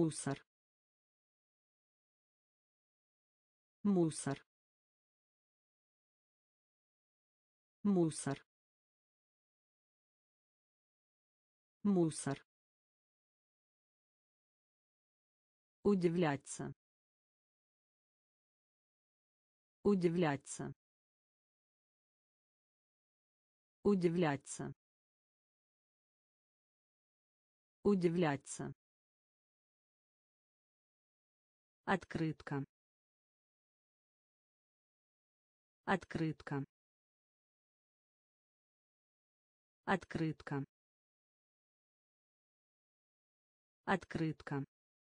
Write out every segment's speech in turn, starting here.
мусор, мусор, мусор, мусор, удивляться, удивляться, удивляться, удивляться, открытка, открытка, открытка, открытка,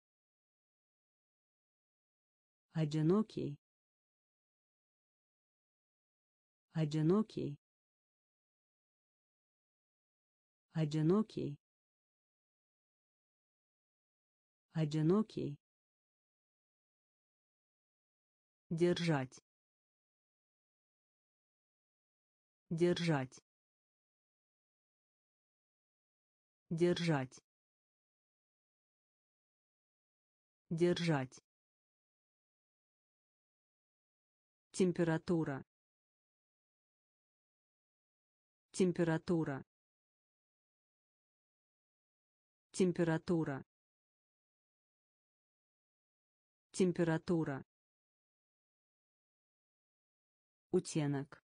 одинокий, одинокий, одинокий, одинокий, держать, держать, держать, держать, температура, температура, температура, температура, утенок,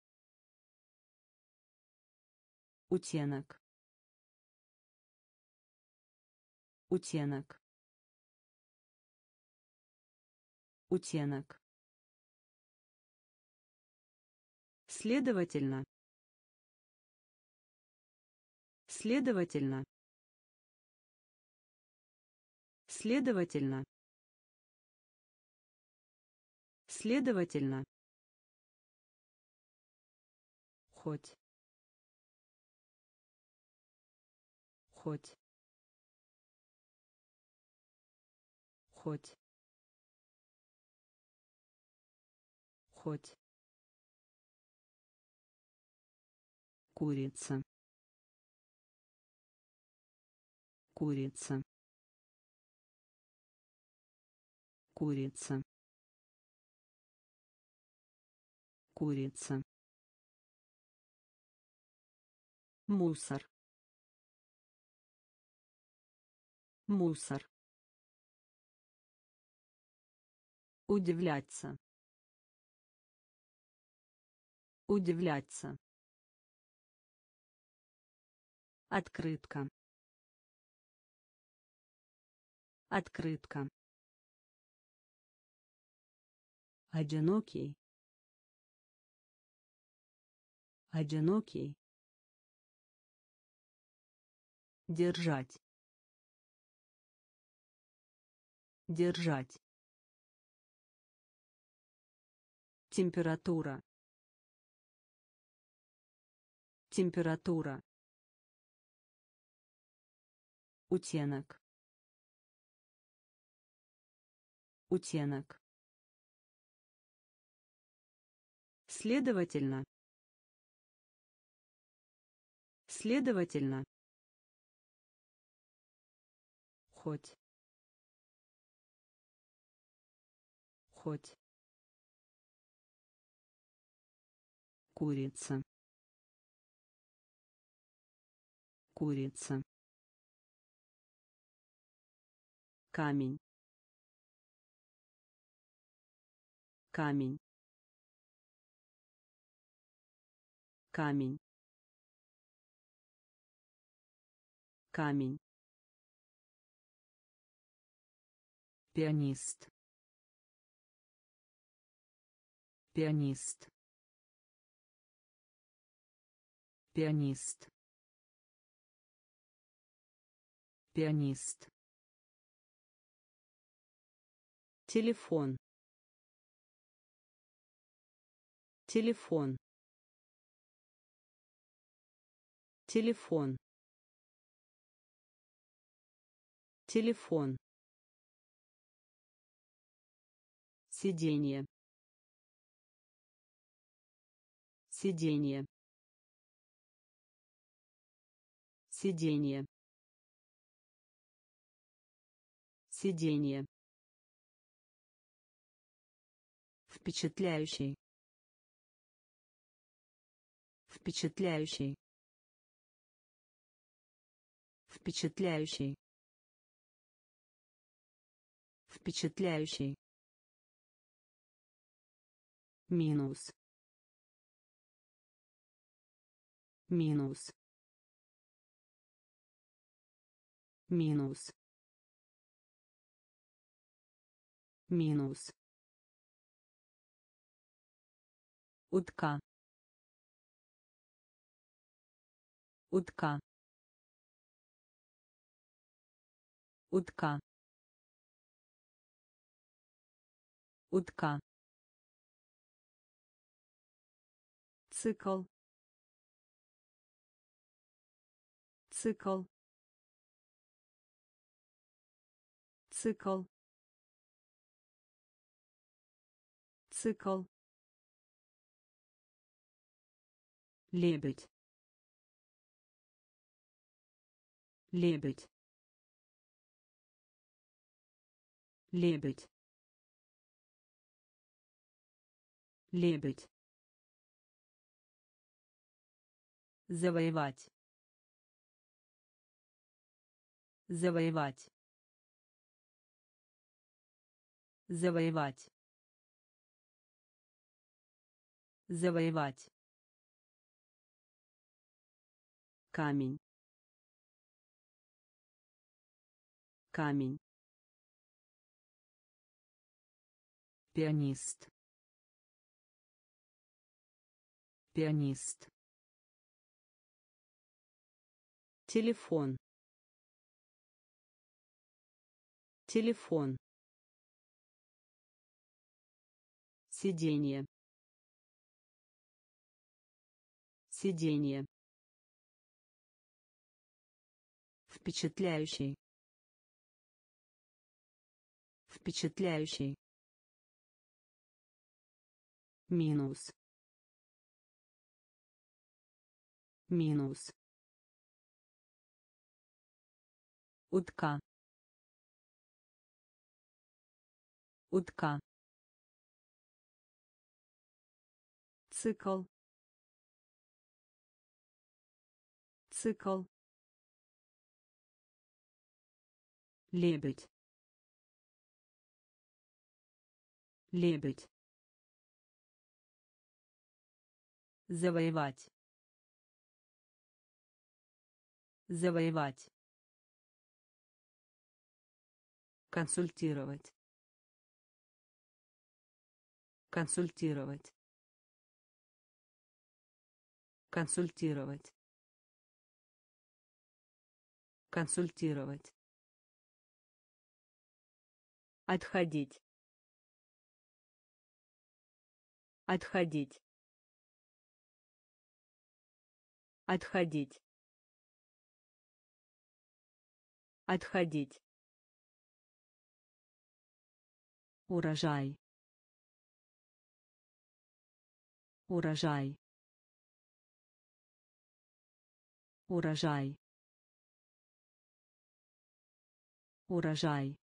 утенок, утенок, утенок, следовательно, следовательно, следовательно, следовательно, хоть, хоть, хоть, хоть, курица, курица, курица, курица, мусор, мусор, удивляться, удивляться, открытка, открытка, одинокий, одинокий, держать, держать, температура, температура, утенок, утенок, следовательно, следовательно, хоть, хоть, курица, курица, камень, камень, камень, камень, пианист, пианист, пианист, пианист, телефон, телефон, телефон, телефон, сиденье, сиденье, сиденье, Сиденье. Впечатляющий. Впечатляющий. Впечатляющий. Впечатляющий. Минус. Минус. Минус. Минус. Утка. Утка. Утка. Утка. Цикл. Цикл. Цикл. Цикл. Лебедь. Лебедь. Лебедь. Лебедь. Завоевать. Завоевать. Завоевать. Завоевать. Камень. Камень. Пианист. Пианист. Телефон. Телефон. Сиденье. Сиденье. Впечатляющий. Впечатляющий. Минус. Минус. Утка. Утка. Цикл. Цикл. Лебедь. Лебедь. Завоевать. Завоевать. Консультировать. Консультировать. Консультировать. Консультировать. Отходить. Отходить. Отходить. Отходить. Урожай. Урожай. Урожай. Урожай.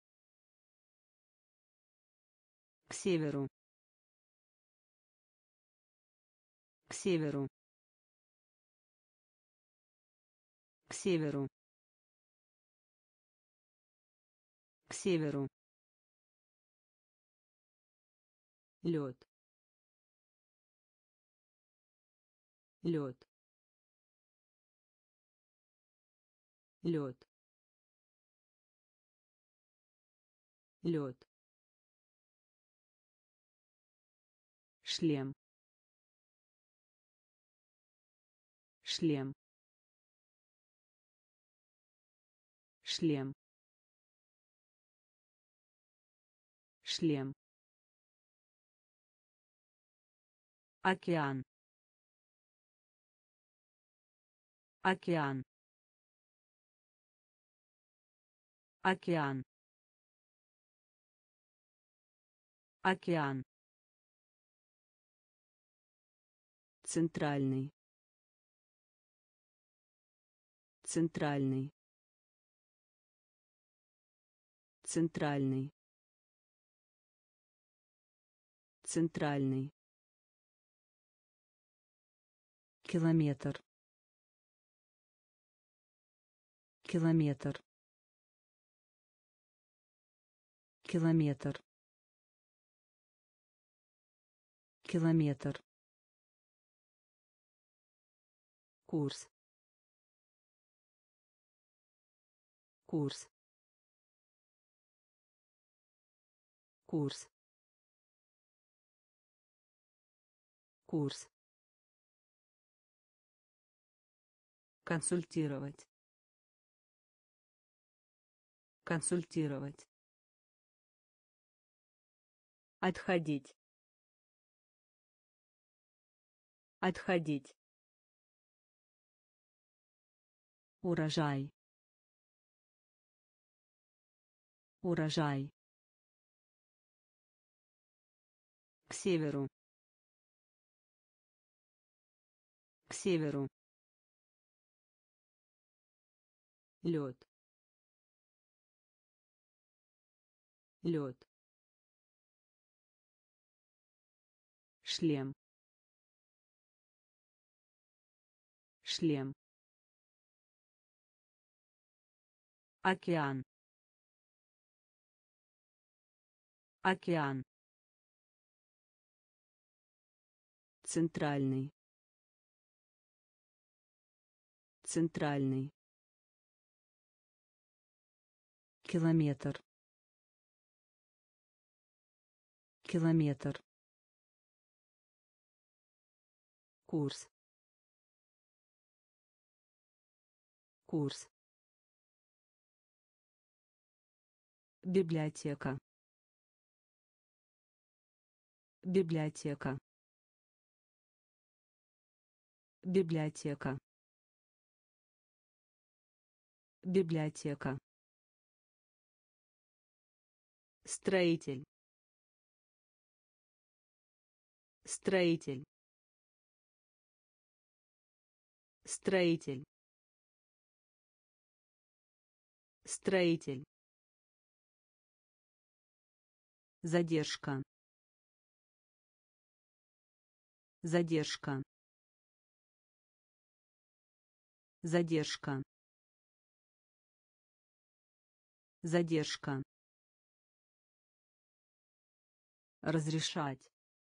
К северу. К северу. К северу. К северу. Лед. Лед. Лед. Лед. Шлем. Шлем. Шлем. Шлем. Океан. Океан. Океан. Океан. Центральный. Центральный. Центральный. Центральный. Километр. Километр. Километр. Километр. Курс. Курс. Курс. Курс. Консультировать. Консультировать. Отходить. Отходить. Урожай. Урожай. К северу. К северу. Лед. Лед. Шлем. Шлем. Океан. Океан. Центральный. Центральный. Километр. Километр. Курс. Курс. Библиотека. Библиотека. Библиотека. Библиотека. Строитель. Строитель. Строитель. Строитель. Задержка. Задержка. Задержка. Задержка. Разрешать.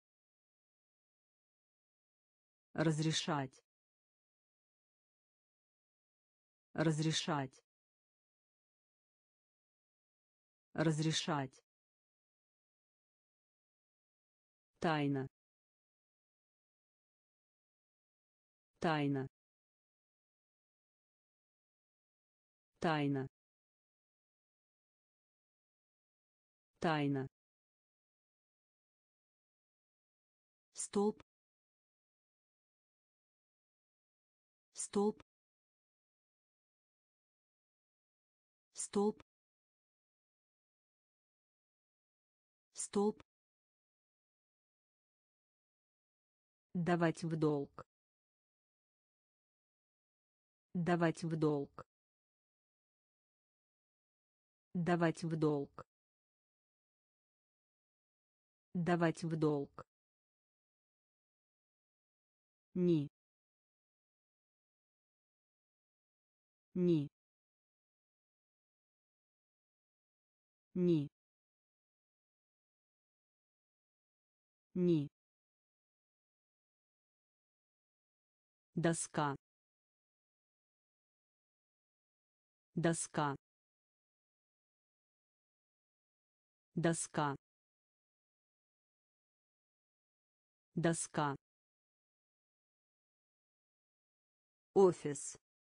Разрешать. Разрешать. Разрешать. Тайна. Тайна. Тайна. Тайна. Столб. Столб. Столб. Столб. Давать в долг. Давать в долг. Давать в долг. Давать в долг. Ни. Ни. Ни. Ни. Доска. Доска. Доска. Доска. Офис.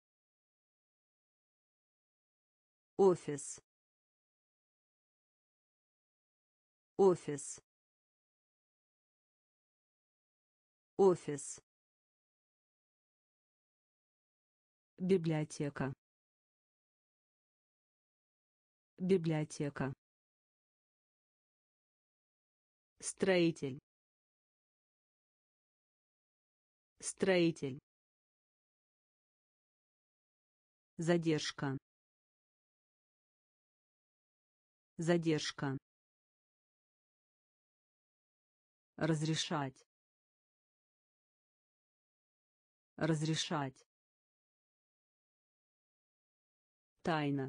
Офис. Офис. Офис. Библиотека. Библиотека. Строитель. Строитель. Задержка. Задержка. Разрешать. Разрешать. Тайна.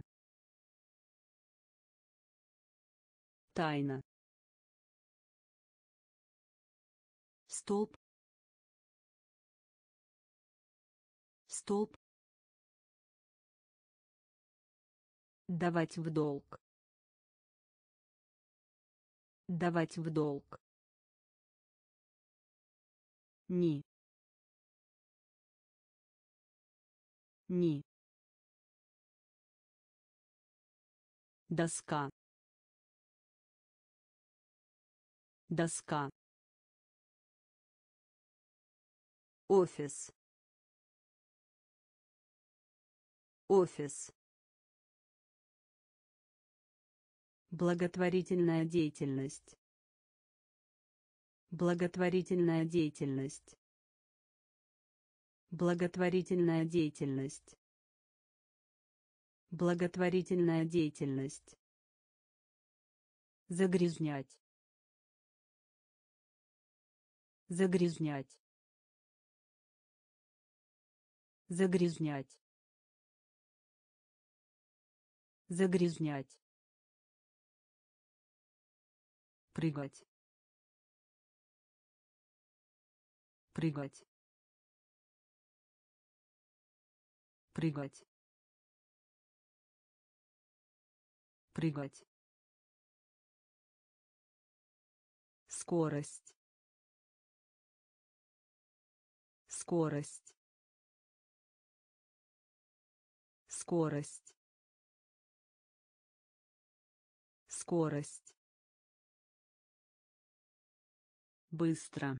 Тайна. Столб. Столб. Давать в долг. Давать в долг. Ни. Ни. Доска. Доска. Офис. Офис. Благотворительная деятельность. Благотворительная деятельность. Благотворительная деятельность. Благотворительная деятельность. Загрязнять. Загрязнять. Загрязнять. Загрязнять. Прыгать. Прыгать. Прыгать. Прыгать. Скорость. Скорость. Скорость. Скорость. Быстро.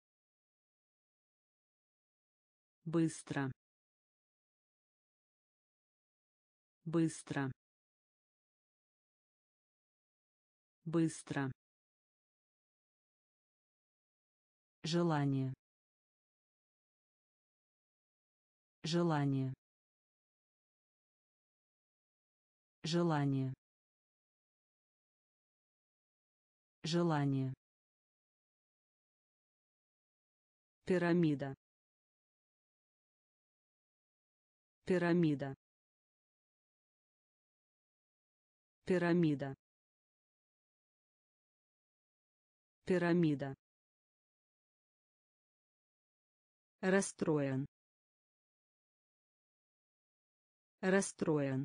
Быстро. Быстро. Быстро. Желание. Желание. Желание. Желание. Пирамида. Пирамида. Пирамида. Пирамида. Расстроен. Расстроен.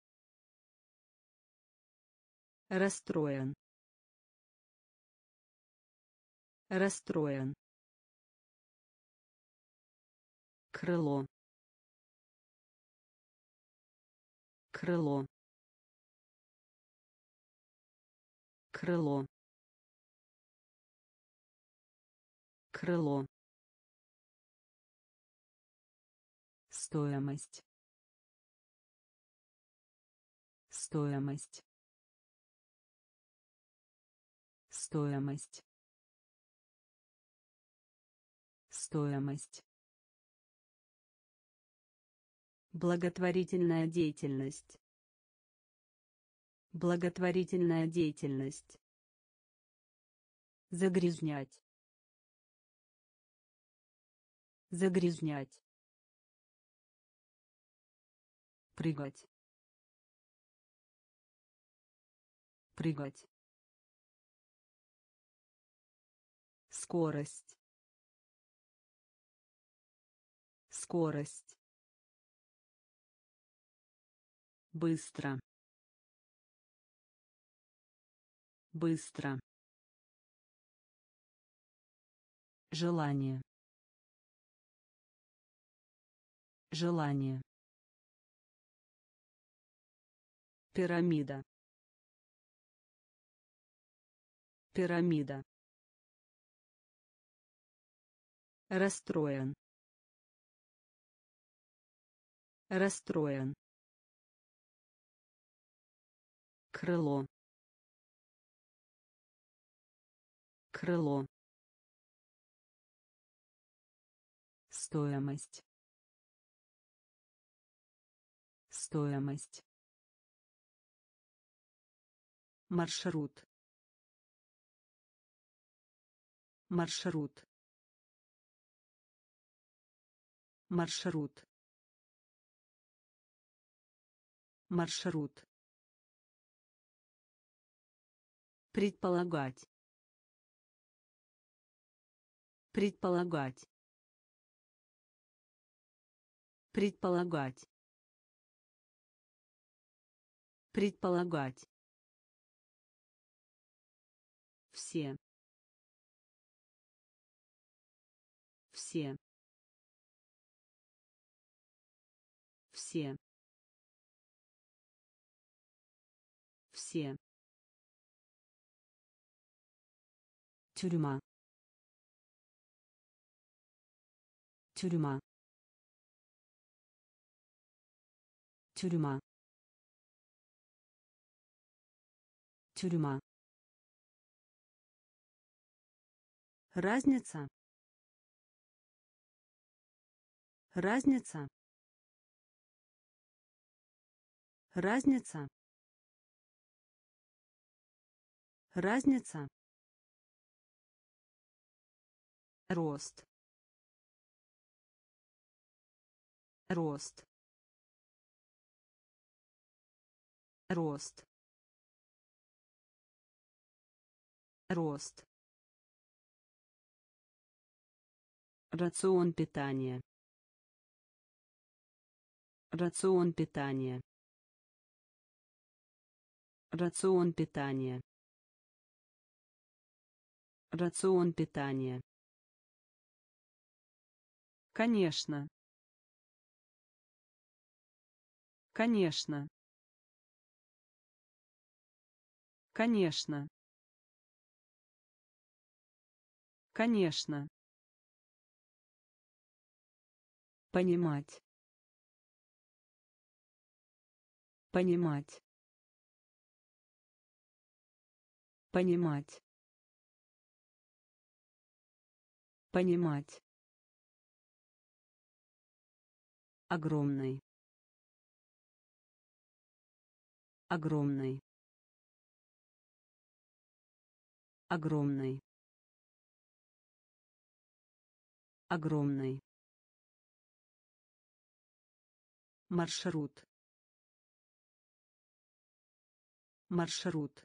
Расстроен. Расстроен. Крыло. Крыло. Крыло. Крыло. Стоимость. Стоимость. Стоимость. Стоимость. Благотворительная деятельность. Благотворительная деятельность. Загрязнять. Загрязнять. Прыгать. Прыгать. Скорость. Скорость. Быстро. Быстро. Желание. Желание. Пирамида. Пирамида. Расстроен. Расстроен. Крыло. Крыло. Стоимость. Стоимость. маршрут, маршрут, маршрут, маршрут, предполагать, предполагать, предполагать, предполагать, все, все, все, все, тюрьма, тюрьма, тюрьма, тюрьма, разница, разница, разница, разница, рост, рост, рост, рост, рацион питания, рацион питания, рацион питания, рацион питания, конечно, конечно, конечно, конечно, понимать, понимать, понимать, понимать, огромный, огромный, огромный, огромный, маршрут, маршрут,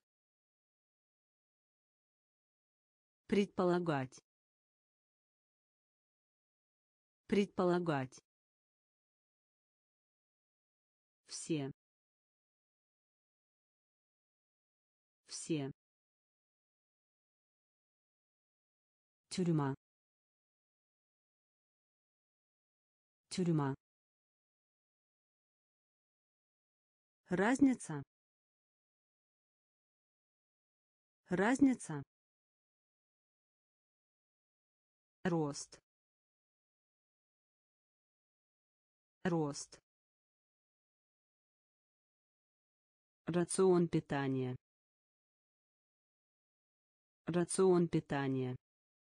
предполагать, предполагать, все, все, тюрьма, тюрьма, разница, разница, рост, рост, рацион питания, рацион питания,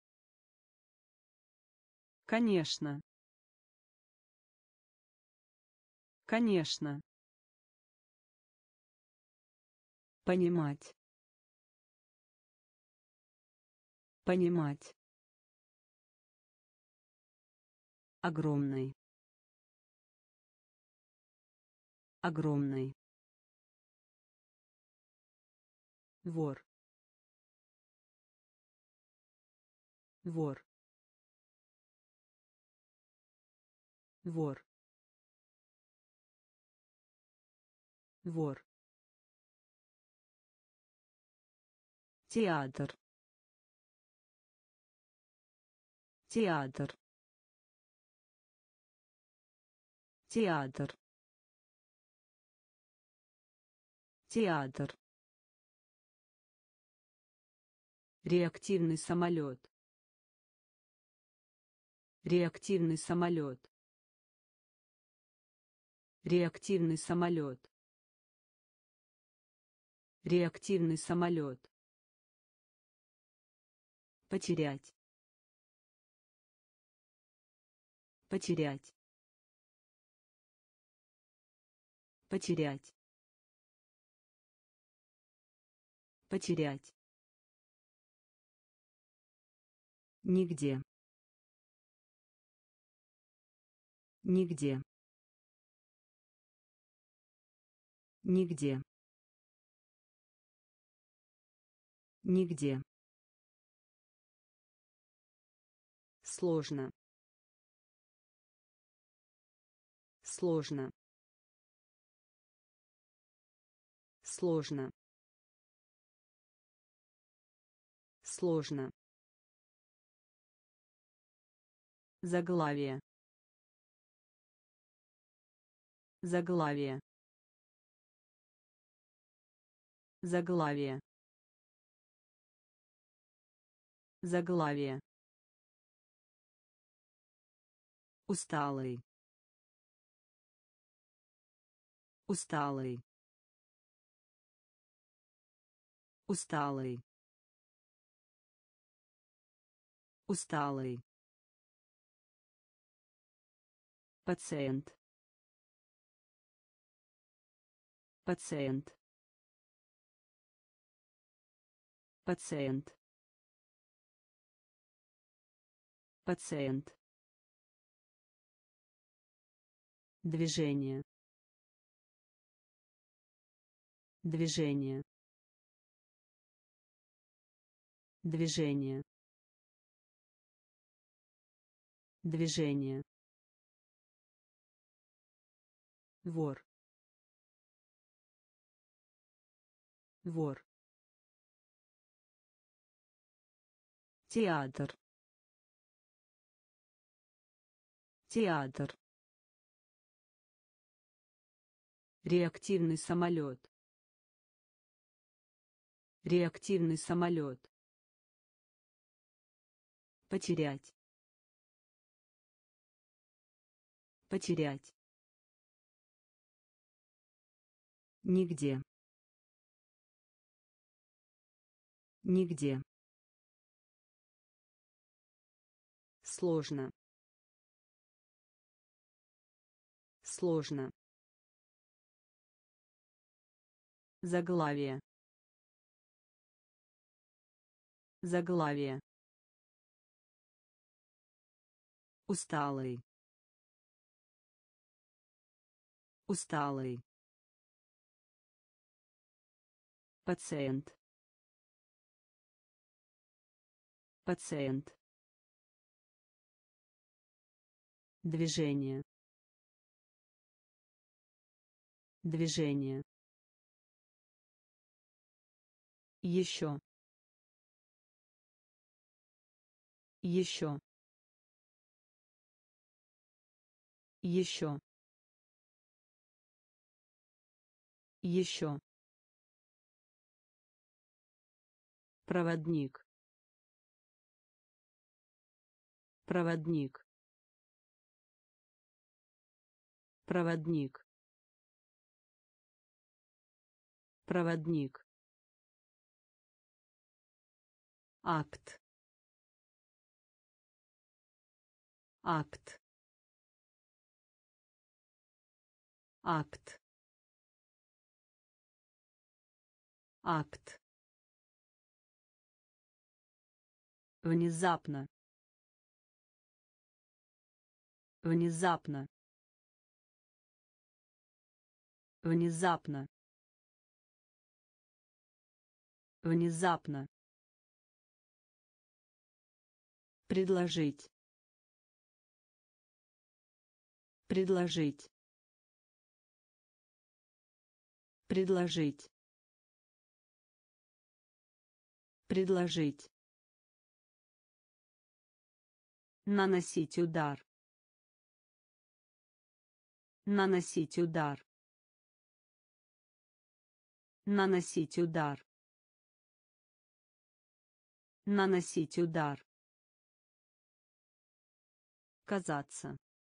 конечно, конечно, понимать, понимать, огромный, огромный, вор, вор, вор, вор, театр, театр, театр, театр, реактивный самолет, реактивный самолет, реактивный самолет, реактивный самолет, потерять, потерять, потерять, Потерять. Нигде. Нигде. Нигде. Нигде. Сложно. Сложно. Сложно. Сложно. Заглавие. Заглавие. Заглавие. Заглавие. Усталый. Усталый. Усталый. Усталый. Пациент. Пациент. Пациент. Пациент. Движение. Движение. Движение. Движение. Вор. Вор. Театр. Театр. Реактивный самолет. Реактивный самолет. Потерять. Потерять. Нигде. Нигде. Сложно. Сложно. Заглавие. Заглавие. Усталый. Усталый. Пациент. Пациент. Движение. Движение. Еще. Еще. Еще. Еще. Проводник. Проводник. Проводник. Проводник. Акт. Акт. Акт. Акт. Внезапно. Внезапно. Внезапно. Внезапно. Предложить. Предложить. Предложить. Предложить. Наносить удар. Наносить удар. Наносить удар. Наносить удар. Казаться.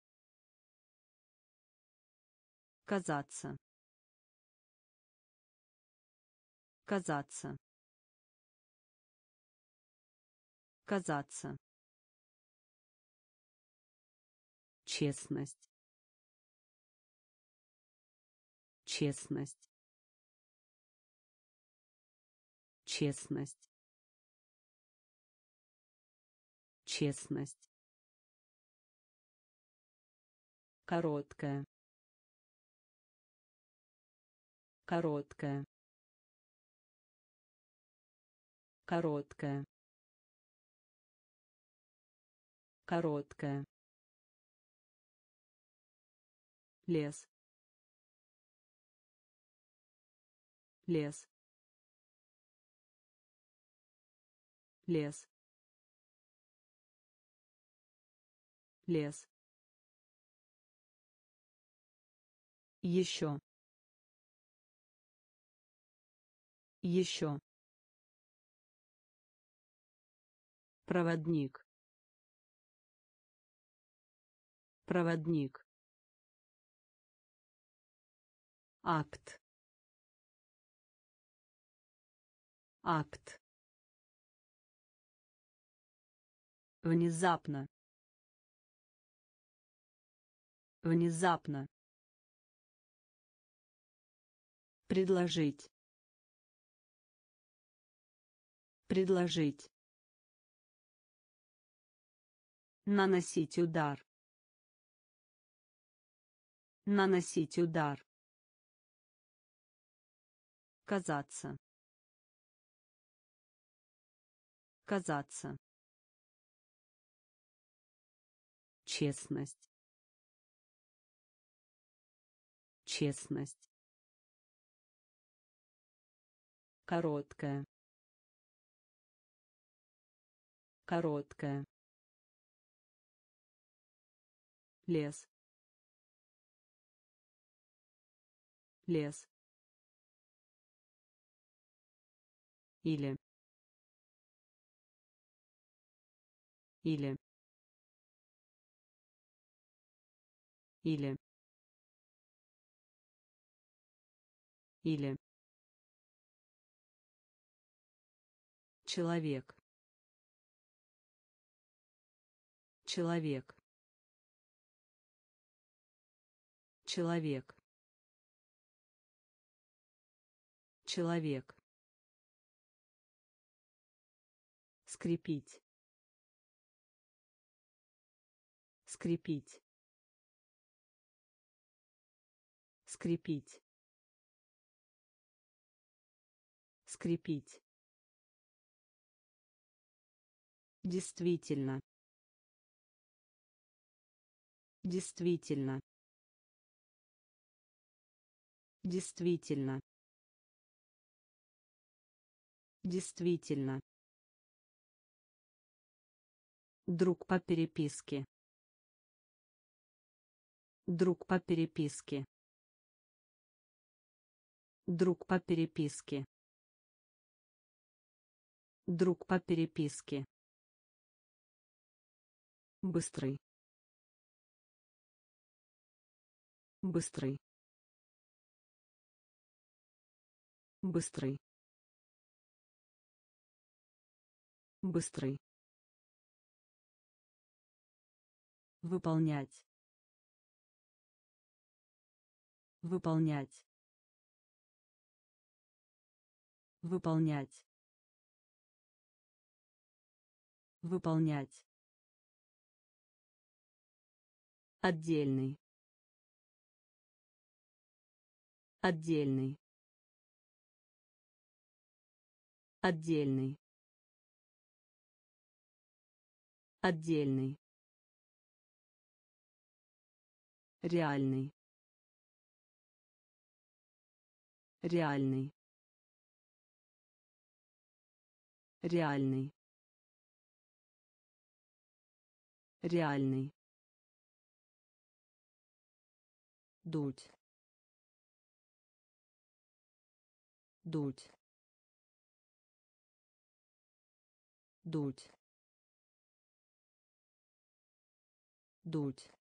Казаться. Казаться. Казаться. Честность. Честность. честность, честность, короткая, короткая, короткая, короткая, лес, лес, лес, лес, еще, еще, проводник, проводник, акт, акт, внезапно, внезапно, предложить, предложить, наносить удар, наносить удар, казаться, казаться, честность, честность, короткая, короткая, лес, лес, или, или, или, или, человек, человек, человек, человек, скрепить, скрепить, скрепить, скрепить, действительно, действительно, действительно, действительно, друг по переписке, друг по переписке, друг по переписке, друг по переписке, быстрый, быстрый, быстрый, быстрый, выполнять, выполнять, выполнять, выполнять, отдельный, отдельный, отдельный, отдельный, реальный, реальный, реальный, реальный, дуть, дуть, дуть, дуть,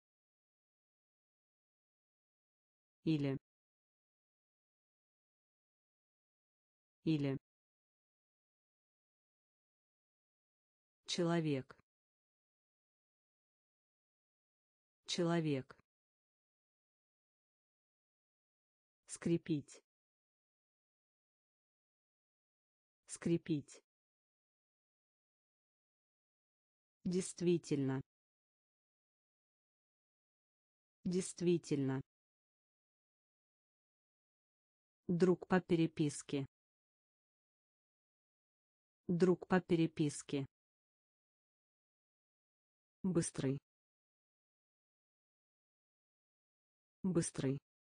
или, или, человек, человек, скрепить, скрепить, действительно, действительно, друг по переписке, друг по переписке, быстрый, быстрый,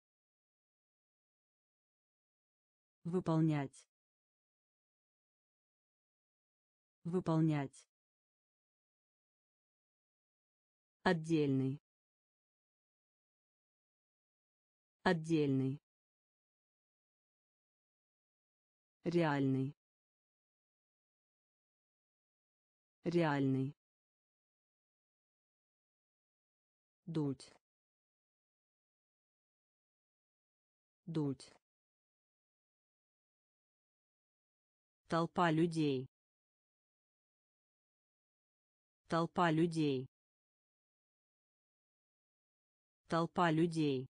выполнять, выполнять, отдельный, отдельный, реальный, реальный, дуть, дуть, толпа людей, толпа людей, толпа людей,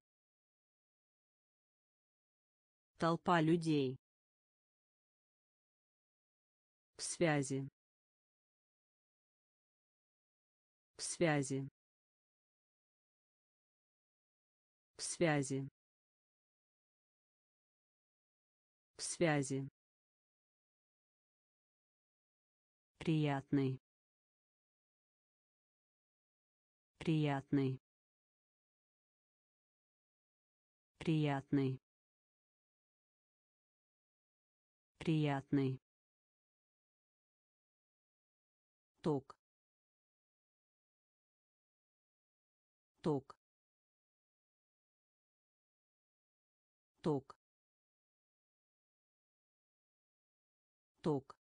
толпа людей, в связи, в связи, в связи, в связи, приятный, приятный, приятный, приятный, ток, ток, ток, ток,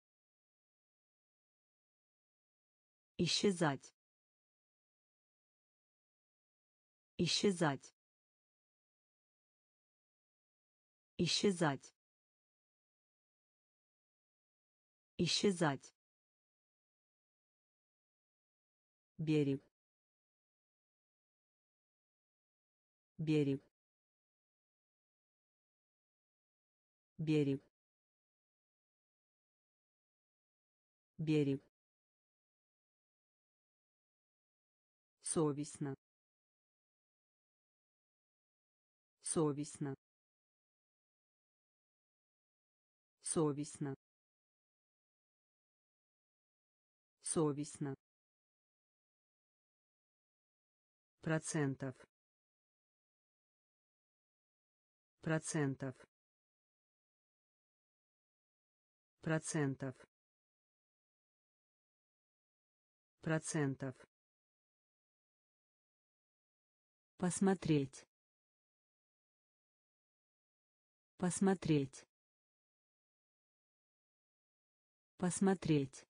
исчезать, исчезать, исчезать, исчезать, берег, берег, берег, берег, совестно, совестно, совестно, совестно, процентов, процентов, процентов, процентов, посмотреть, посмотреть, посмотреть,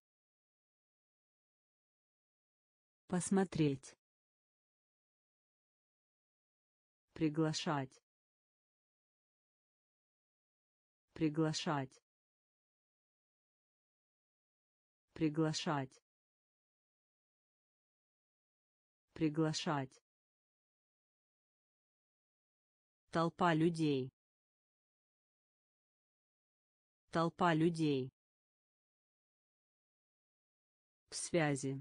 посмотреть, приглашать, приглашать, приглашать, приглашать, толпа людей, толпа людей, в связи,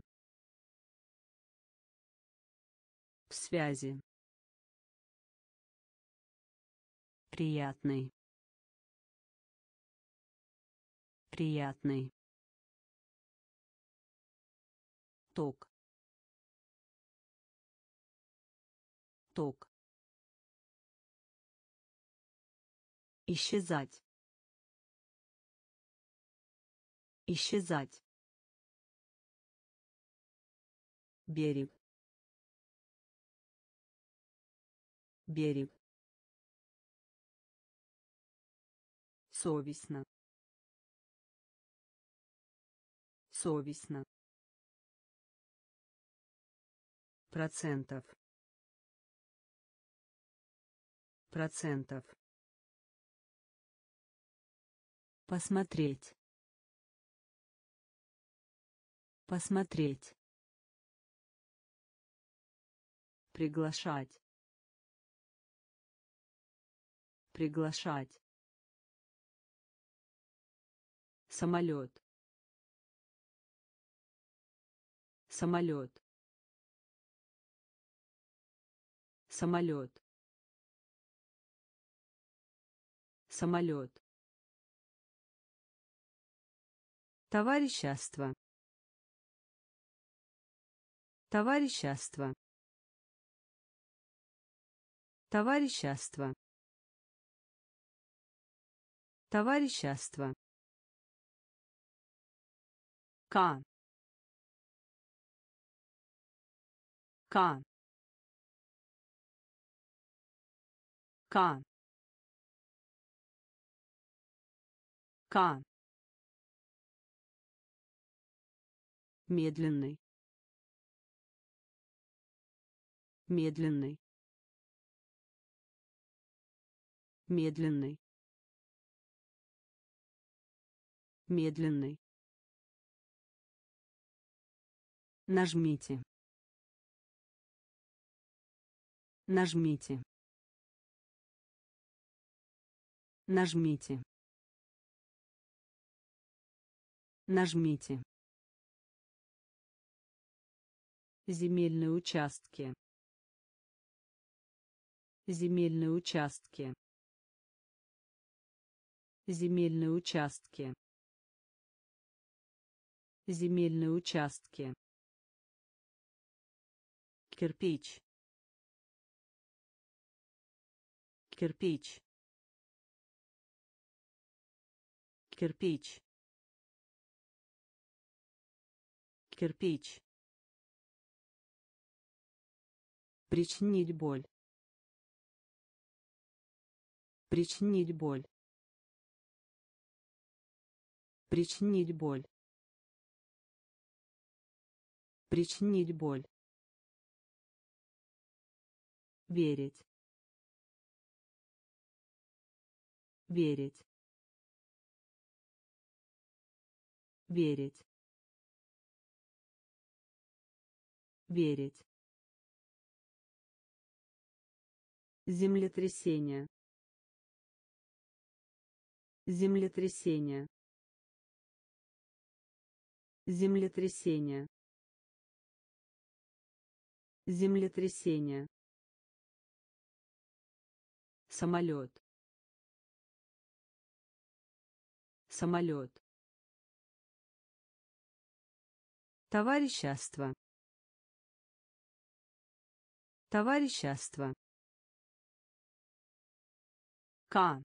в связи, приятный, приятный, ток, ток, исчезать, исчезать, берег, берег, совестно, совестно, процентов, процентов, посмотреть, посмотреть, приглашать, приглашать, самолет, самолет, самолет, самолет, товарищество, товарищество, товарищество, товарищество, К, К, К, К, медленный, медленный, медленный, медленный, нажмите, нажмите, нажмите, нажмите, земельные участки, земельные участки, земельные участки, земельные участки, кирпич, кирпич, кирпич, кирпич, причинить боль, причинить боль, причинить боль, причинить боль, верить, верить, верить, верить, землетрясение, землетрясение, землетрясение, землетрясение, самолет, самолет, товарищество, товарищество, К,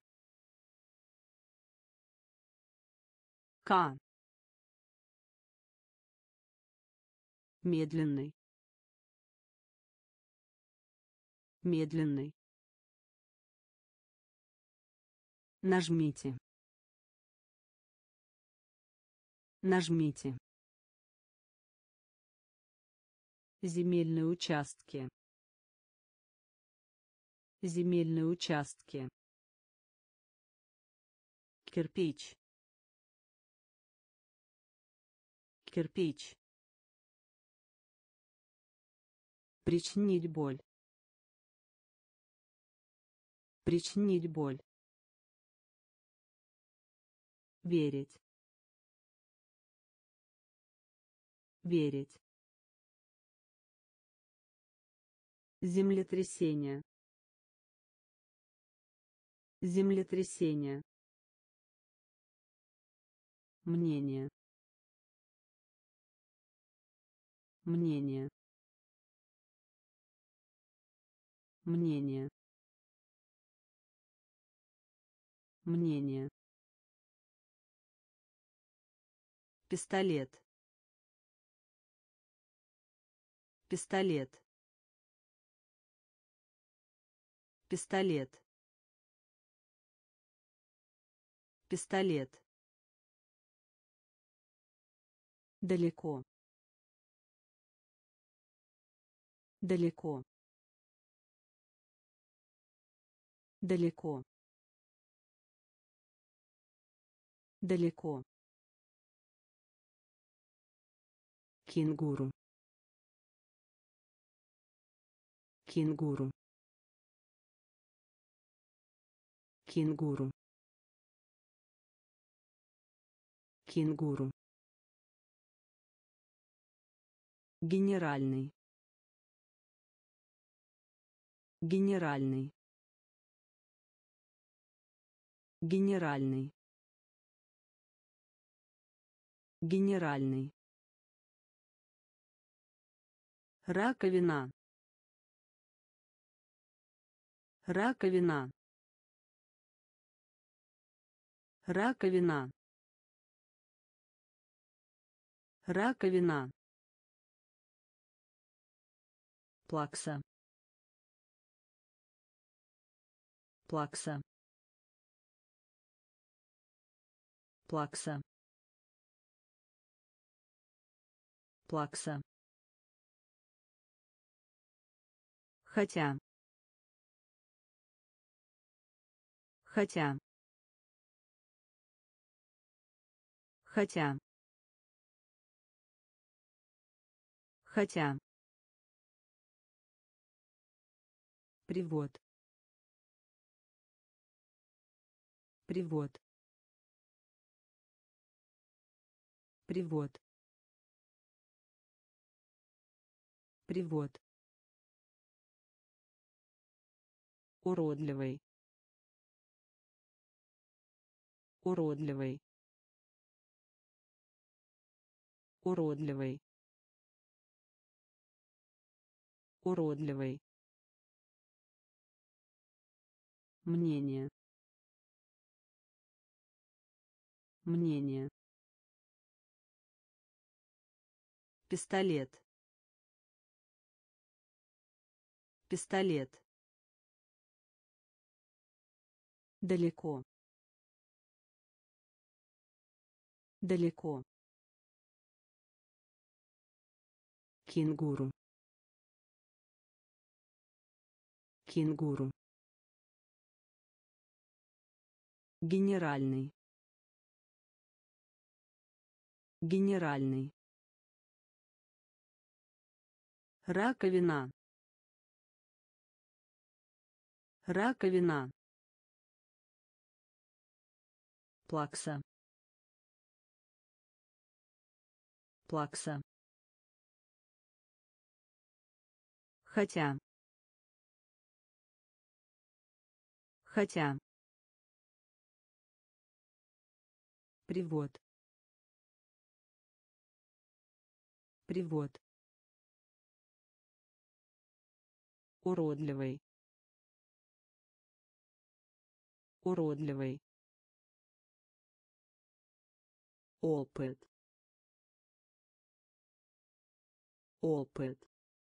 К, медленный, медленный, нажмите, нажмите, земельные участки, земельные участки, кирпич, кирпич, причинить боль, причинить боль, верить, верить, землетрясение, землетрясение, мнение, мнение, мнение, мнение, пистолет, пистолет, пистолет, пистолет, далеко, далеко, далеко, далеко, кенгуру, кенгуру, кенгуру, Кенгуру. Генеральный. Генеральный. Генеральный. Генеральный. Раковина. Раковина. Раковина. Раковина. Плакса. Плакса. Плакса. Плакса. Хотя. Хотя. Хотя. Хотя. Привод. Привод. Привод. Привод. Уродливый. Уродливый. Уродливый. Уродливый. Мнение. Мнение. Пистолет. Пистолет. Далеко. Далеко. Кенгуру. Кенгуру. Генеральный. Генеральный. Раковина. Раковина. Плакса. Плакса. Хотя. Хотя. Привод. Привод. Уродливый. Уродливый. Опыт. Опыт.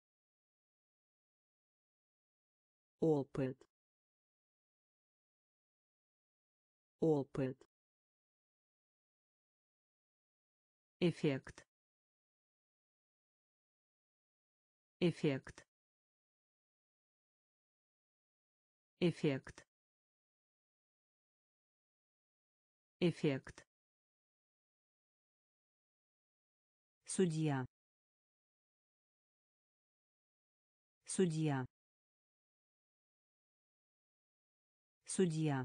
Опыт. Опыт. Эффект. Эффект. Эффект. Эффект. Судья. Судья. Судья.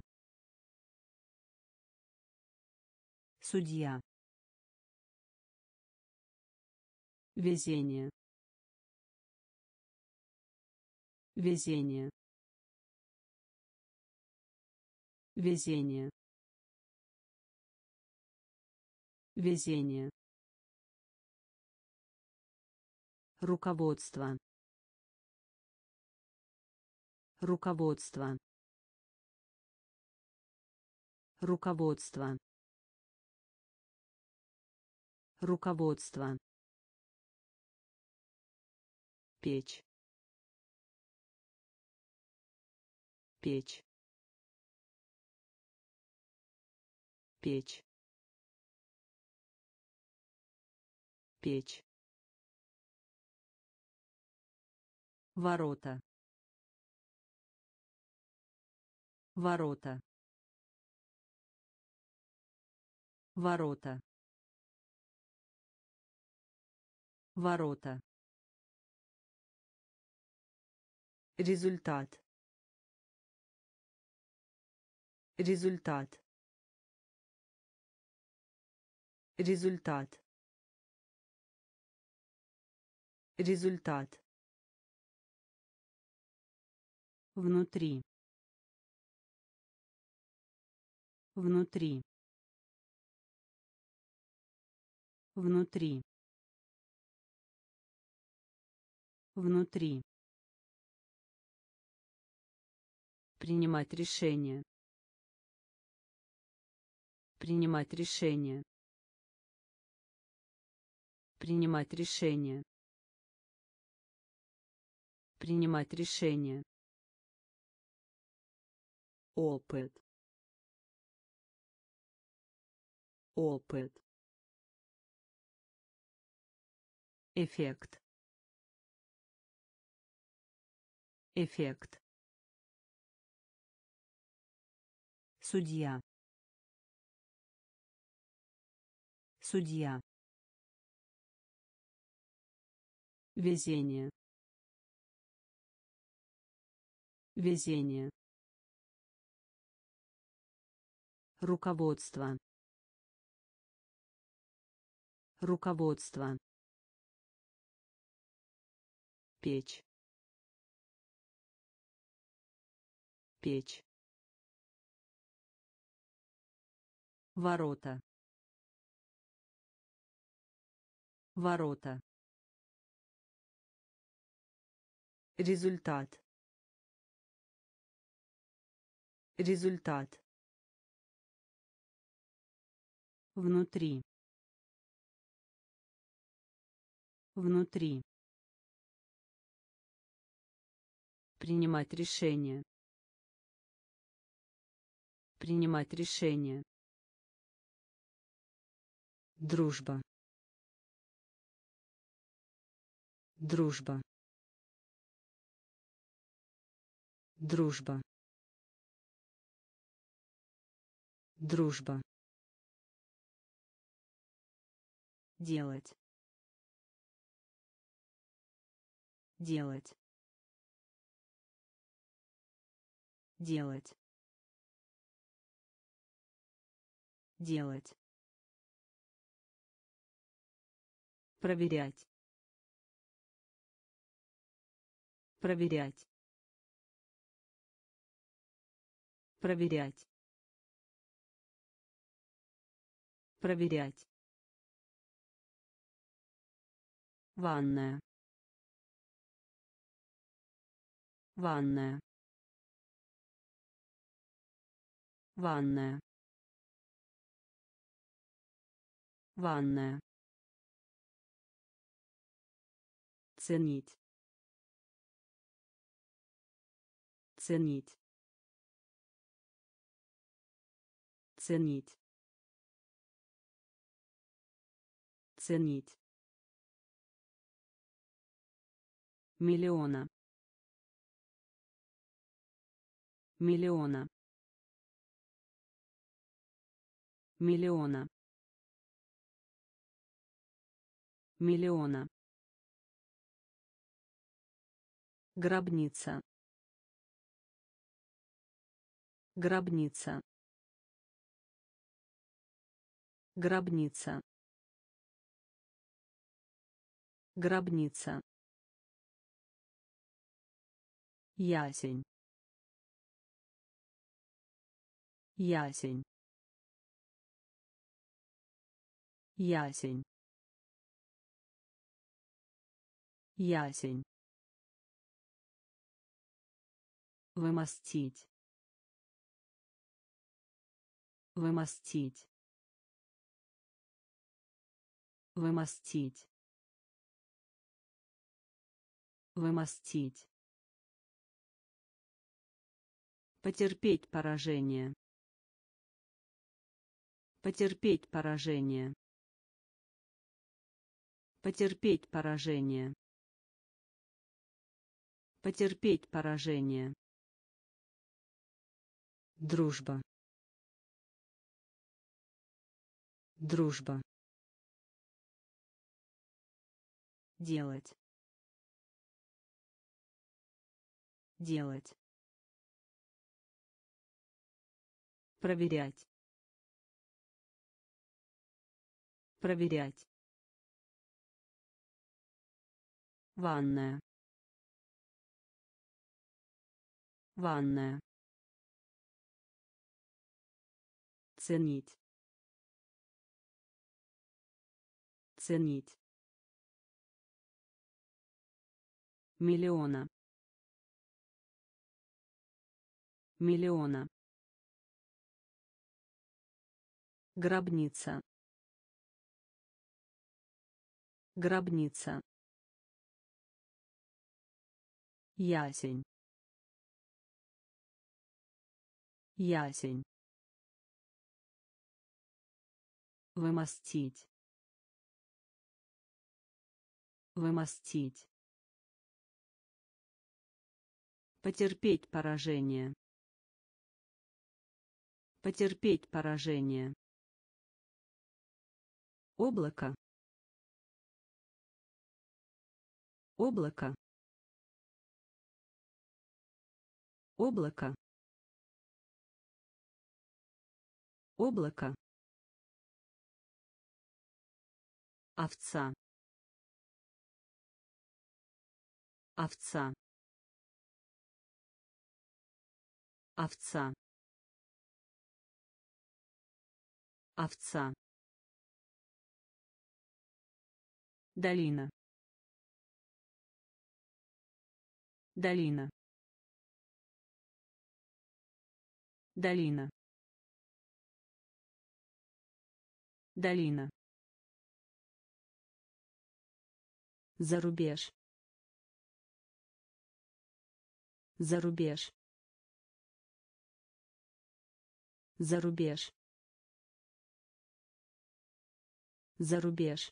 Судья. Везение. Везение. Везение. Везение. Руководство. Руководство. Руководство. Руководство. Печь. Печь. Печь. Печь. Ворота. Ворота. Ворота. Ворота. Результат. Результат. Результат. Результат. Внутри. Внутри. Внутри. Внутри. Принимать решение. Принимать решение. Принимать решение. Принимать решение. Опыт. Опыт. Эффект. Эффект. Судья. Судья. Везение. Везение. Руководство. Руководство. Печь. Печь. Ворота. Ворота. Результат. Результат. Внутри. Внутри. Принимать решение. Принимать решение. Дружба. Дружба. Дружба. Дружба. Делать. Делать. Делать. Делать. Проверять. Проверять. Проверять. Проверять. Ванная. Ванная. Ванная. Ванная. Ценить. Ценить. Ценить. Ценить. Миллиона. Миллиона. Миллиона. Миллиона. Гробница. Гробница. Гробница. Гробница. Ясень. Ясень. Ясень. Ясень. Вымостить. Вымостить. Вымостить. Вымостить. Потерпеть поражение. Потерпеть поражение. Потерпеть поражение. Потерпеть поражение. Дружба. Дружба. Делать. Делать. Проверять. Проверять. Ванная. Ванная. Ценить. Ценить. Миллиона. Миллиона. Гробница. Гробница. Ясень. Ясень. Вымостить. Вымостить. Потерпеть поражение. Потерпеть поражение. Облако. Облако. Облако. Облако. Овца. Овца. Овца. Овца. Долина. Долина. Долина. Долина. Зарубеж. Зарубеж. Зарубеж. Зарубеж.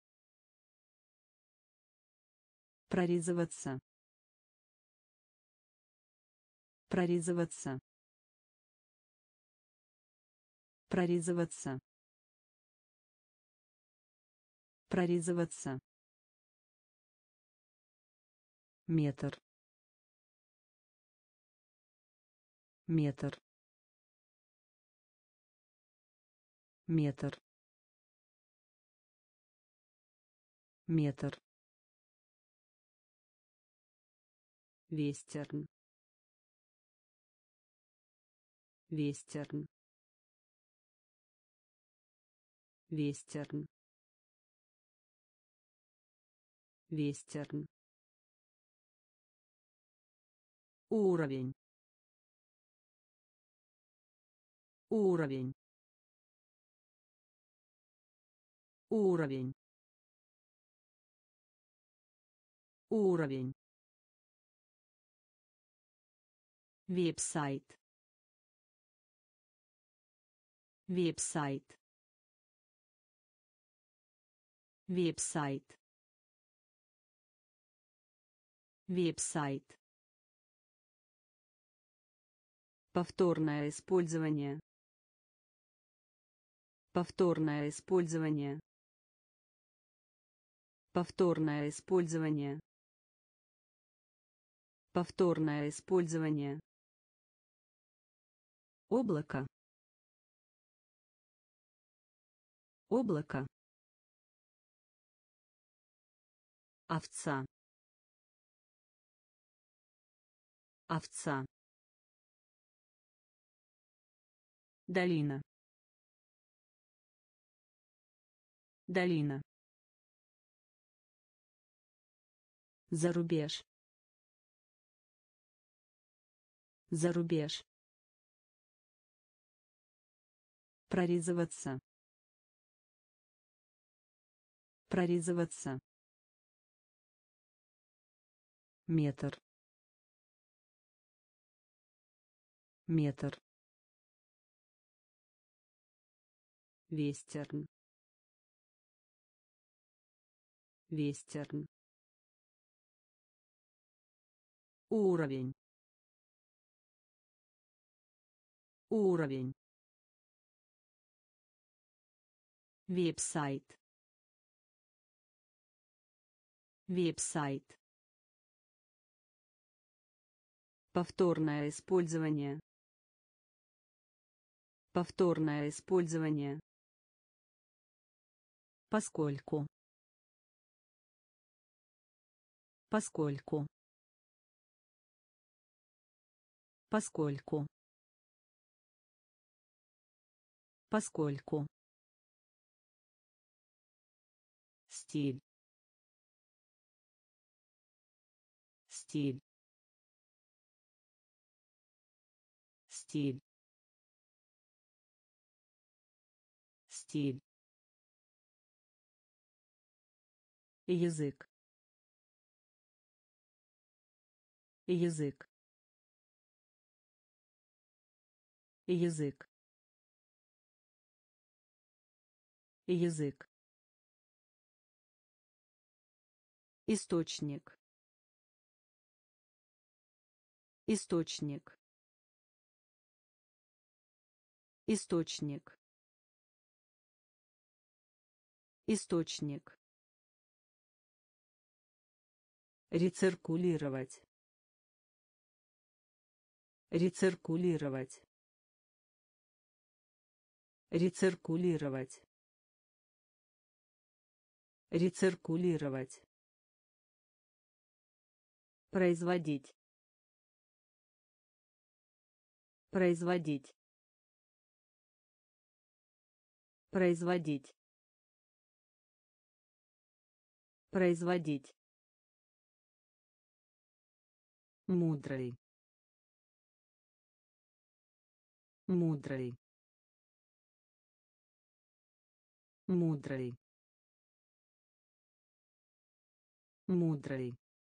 Прорезываться. Прорезываться. Прорезываться. Прорезываться. Метр. Метр. Метр. Метр. Вестерн. Вестерн. Вестерн. Вестерн. Уровень. Уровень. Уровень. Уровень. Веб-сайт. Веб-сайт. Веб-сайт. Веб-сайт. Повторное использование. Повторное использование. Повторное использование. Повторное использование. Облако. Облако. Овца. Овца. Долина. Долина. Зарубеж. Зарубеж. Прорезываться. Прорезываться. Метр. Метр. Вестерн. Вестерн. Уровень. Уровень. Веб-сайт. Веб-сайт. Повторное использование. Повторное использование. Поскольку. Поскольку. Поскольку. Поскольку. Стиль. Стиль. Стиль. Стиль. Язык. Язык. Язык. Язык. Источник. Источник. Источник. Источник. Рециркулировать. Рециркулировать. Рециркулировать. Рециркулировать. Производить. Производить. Производить. Производить. Мудрый. Мудрый. Мудрый. Мудрый.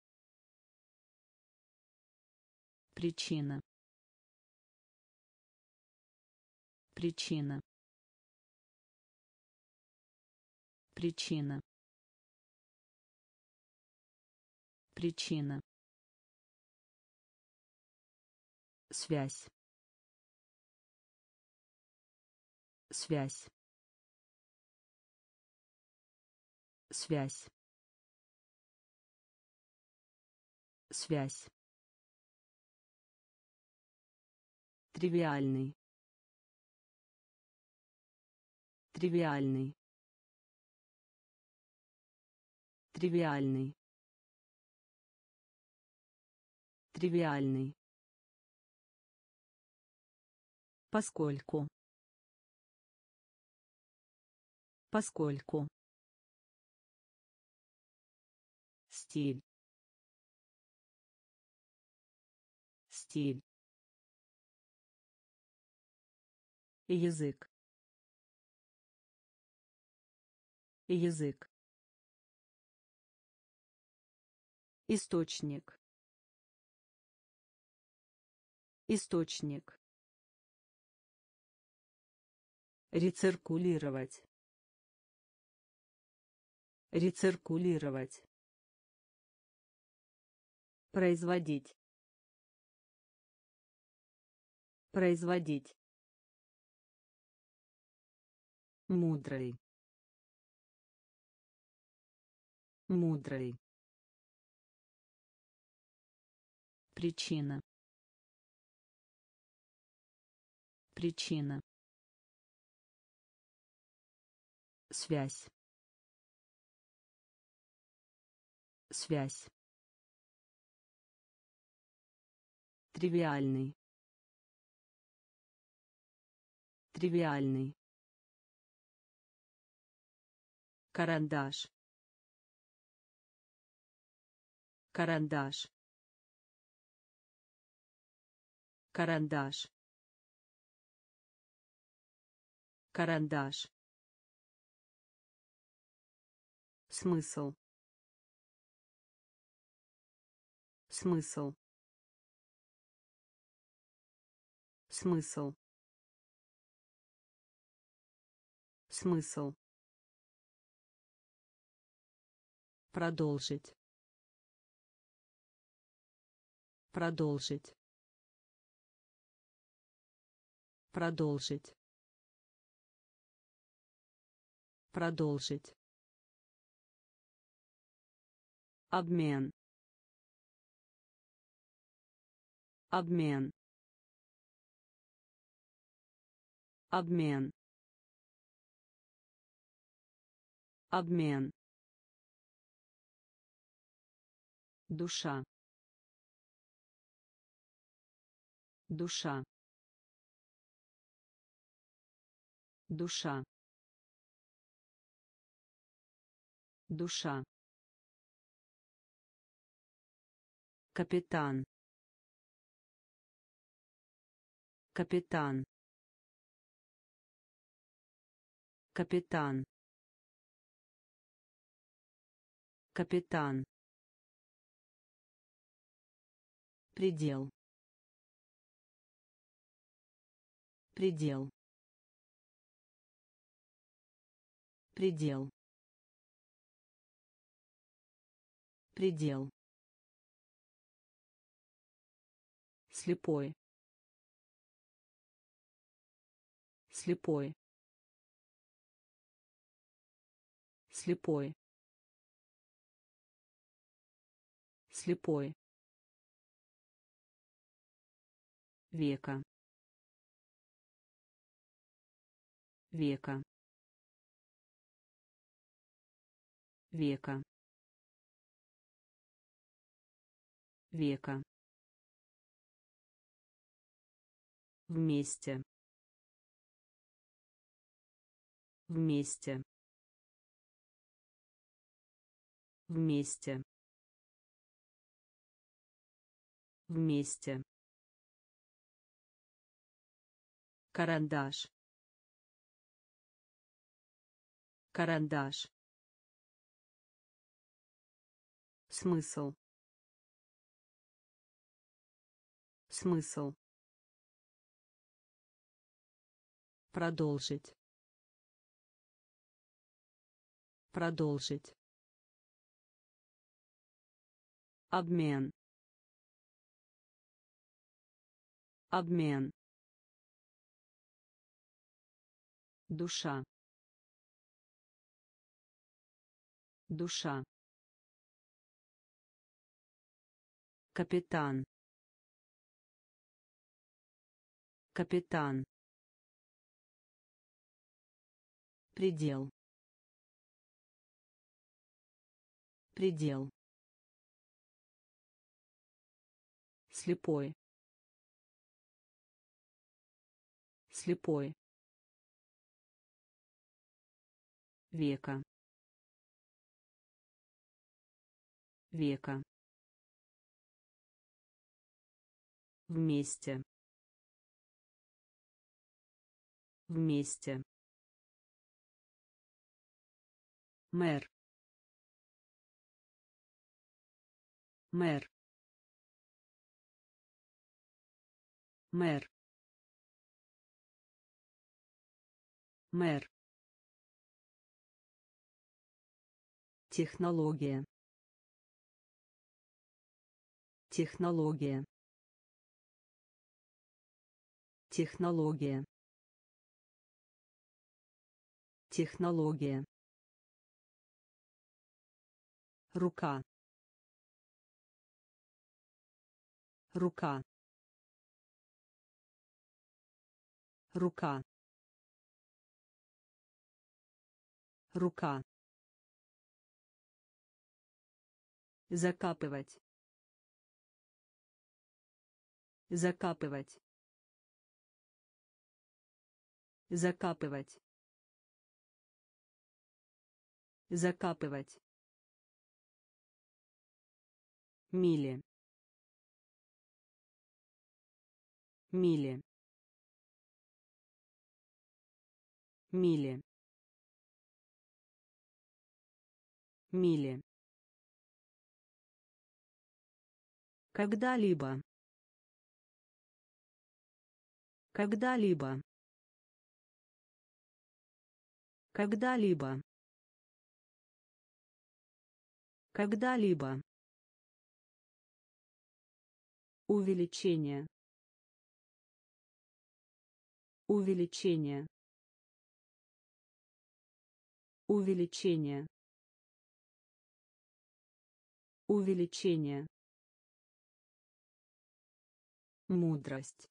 Причина. Причина. Причина. Причина. Связь. Связь. Связь. Связь. Тривиальный. Тривиальный. Тривиальный. Тривиальный. Поскольку. Поскольку. Стиль. Стиль. Язык. Язык. Источник. Источник. Рециркулировать. Рециркулировать. Производить. Производить. Мудрый. Мудрый. Причина. Причина. Связь. Связь. Тривиальный. Тривиальный. Карандаш. Карандаш. Карандаш. Карандаш. Смысл. Смысл. Смысл. Смысл. Продолжить. Продолжить. Продолжить. Продолжить. Обмен. Обмен. Обмен. обмен, душа, душа, душа, душа, капитан, капитан, капитан, капитан, предел, предел, предел, предел, слепой, слепой, слепой, слепой, века, века, века, века, вместе, вместе, вместе, вместе, карандаш, карандаш, смысл, смысл, продолжить, продолжить, обмен, обмен, душа, душа, капитан, капитан, предел, предел, слепой, слепой, века, века, вместе, вместе, мэр, мэр, мэр, мэр, технология, технология, технология, технология, рука, рука, рука, рука, закапывать, закапывать, закапывать, закапывать, мили, мили, мили, мили, когда-либо, когда-либо, когда-либо, когда-либо, увеличение, увеличение, увеличение, увеличение, мудрость,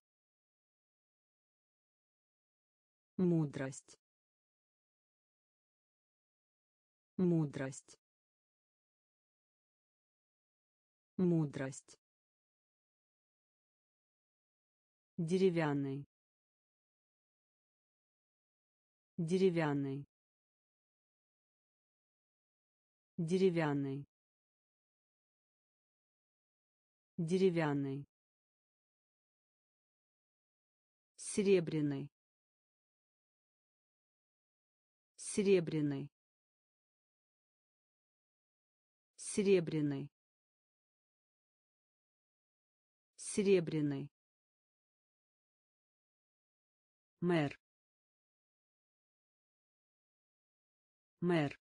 мудрость, Мудрость. Мудрость. Деревянный. Деревянный. Деревянный. Деревянный. Серебряный. Серебряный. Серебряный. Серебряный. Мэр. Мэр.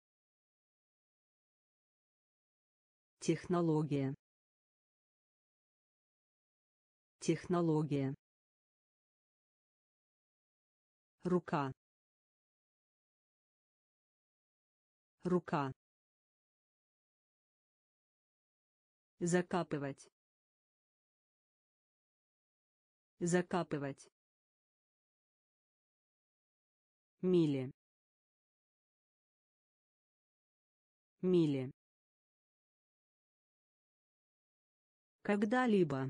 Технология. Технология. Рука. Рука. Закапывать. Закапывать. Мили. Мили. Когда-либо.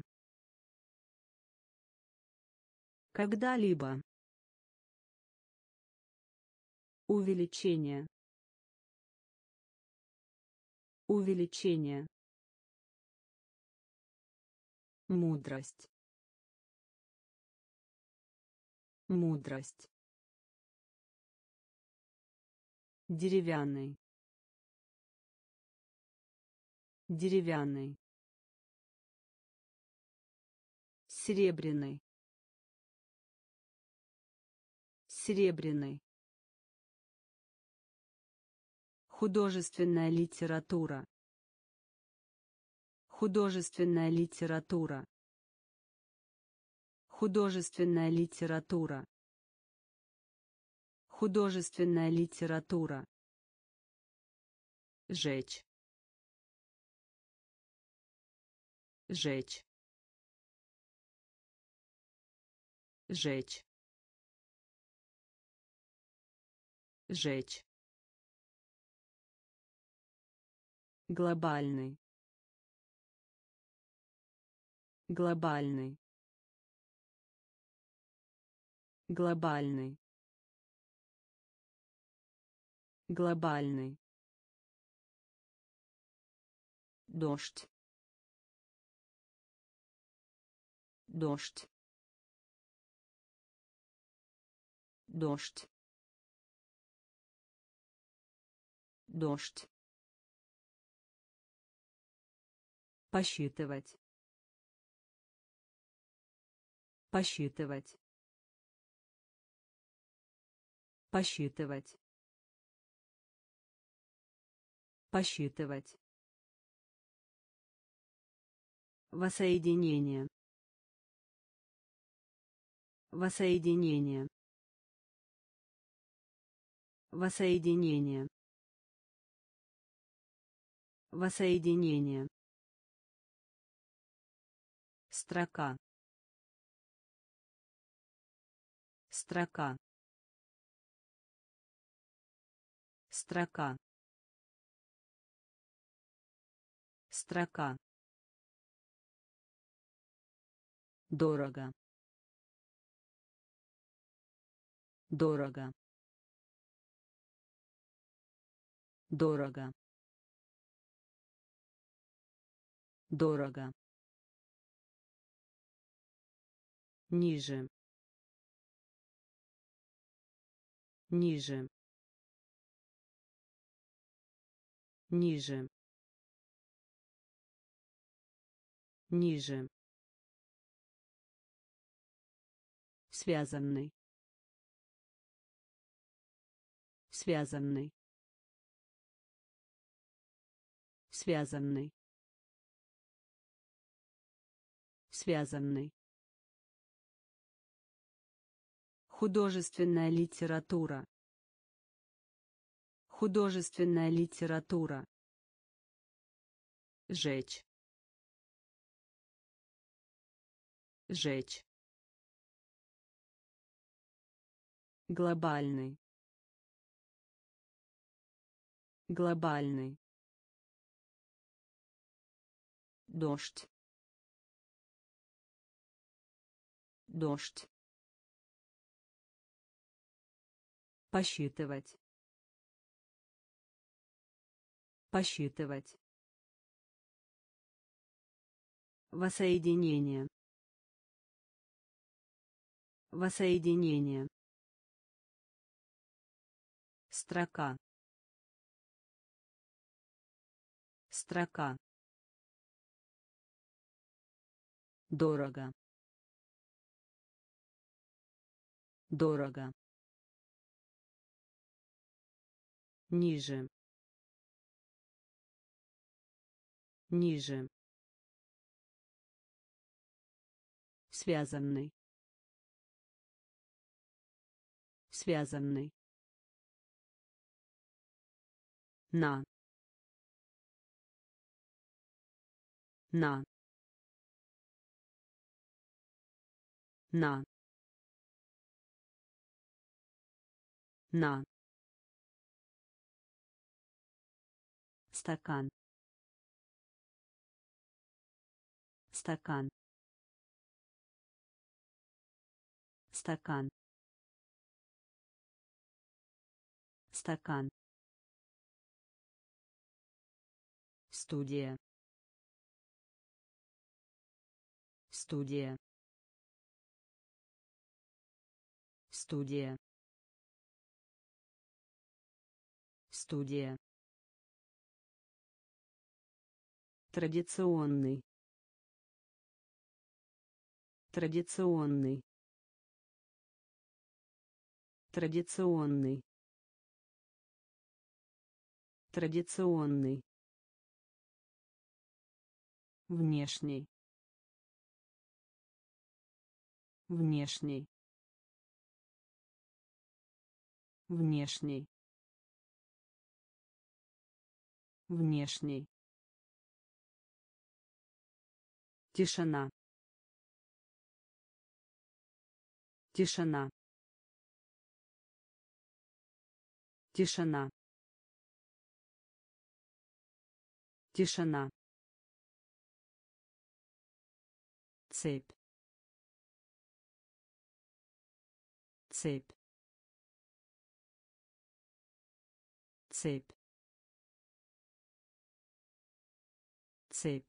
Когда-либо. Увеличение. Увеличение. Мудрость. Мудрость. Деревянный. Деревянный. Серебряный. Серебряный. Художественная литература. Художественная литература. Художественная литература. Художественная литература. Жечь. Жечь. Жечь. Жечь. Глобальный. Глобальный. Глобальный. Глобальный. Дождь. Дождь. Дождь. Дождь. Посчитывать. Посчитывать. Посчитывать. Посчитывать. Воссоединение. Воссоединение. Воссоединение. Воссоединение. Строка. Строка. Строка. Строка. Дорого. Дорого. Дорого. Дорого. Ниже. Ниже. Ниже. Ниже. Связанный. Связанный. Связанный. Связанный. Художественная литература. Художественная литература. Жечь. Жечь. Глобальный. Глобальный. Дождь. Дождь. Посчитывать. Посчитывать. Воссоединение. Воссоединение. Строка. Строка. Дорого. Дорого. Ниже. Ниже. Связанный. Связанный. На. На. На. На. Стакан. Стакан. Стакан. Стакан. Студия. Студия. Студия. Студия. Традиционный. Традиционный. Традиционный. Традиционный. Внешний. Внешний. Внешний. Внешний. Тишина. Тишина. Тишина. Тишина. Цепь. Цепь. Цепь. Цепь.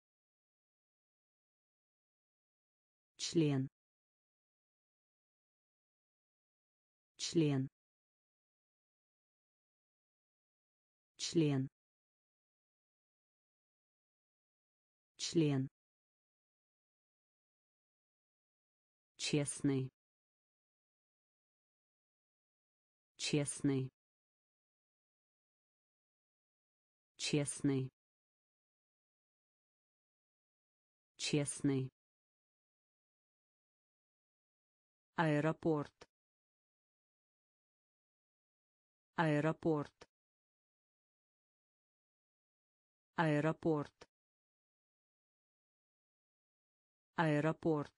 Член. Член. Член. Член. Честный. Честный. Честный. Честный. Аэропорт. Аэропорт. Аэропорт. Аэропорт.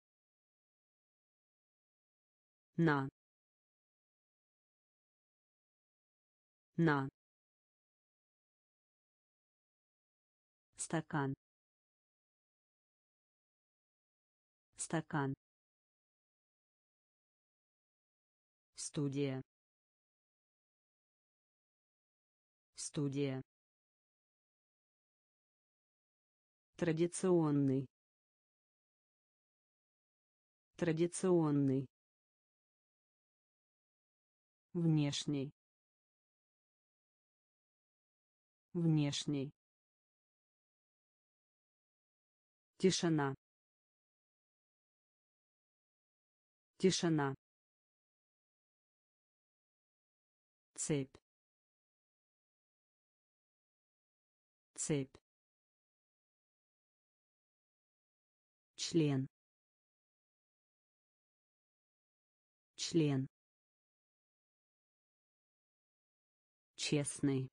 На. На. Стакан. Стакан. Студия. Студия. Традиционный. Традиционный. Внешний. Внешний. Тишина. Тишина. Цепь. Цепь. Член. Член. Честный.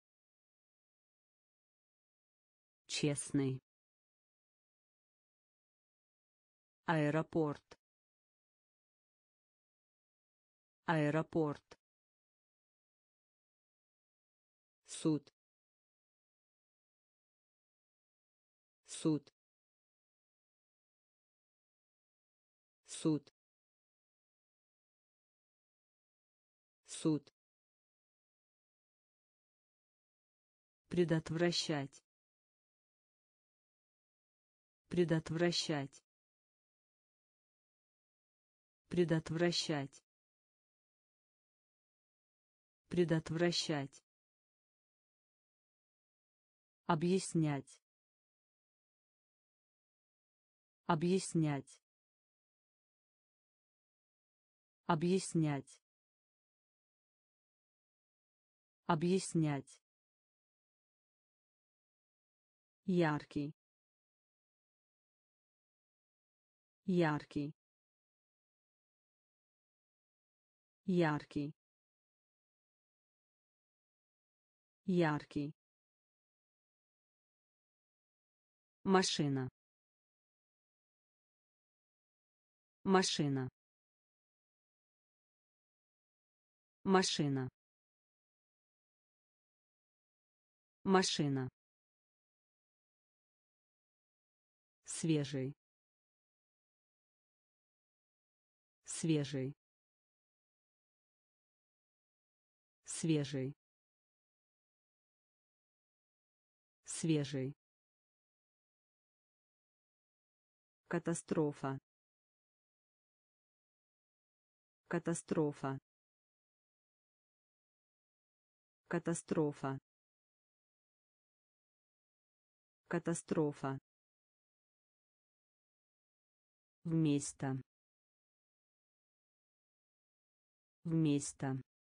Честный. Аэропорт. Аэропорт. суд, суд, суд, суд, предотвращать, предотвращать, предотвращать, предотвращать, объяснять, объяснять, объяснять, объяснять, яркий, яркий, яркий, яркий, машина, машина, машина, машина, свежий, свежий, свежий, свежий, катастрофа, катастрофа, катастрофа, катастрофа, вместо, вместо,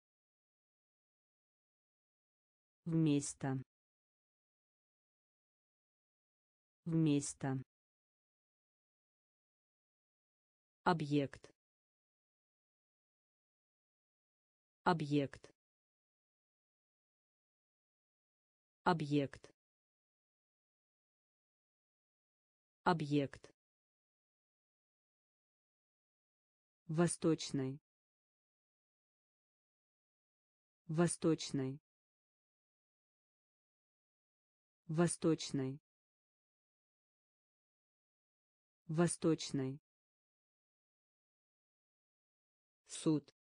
вместо, вместо, объект, объект, объект, объект, восточный, восточный, восточный, восточный, суд,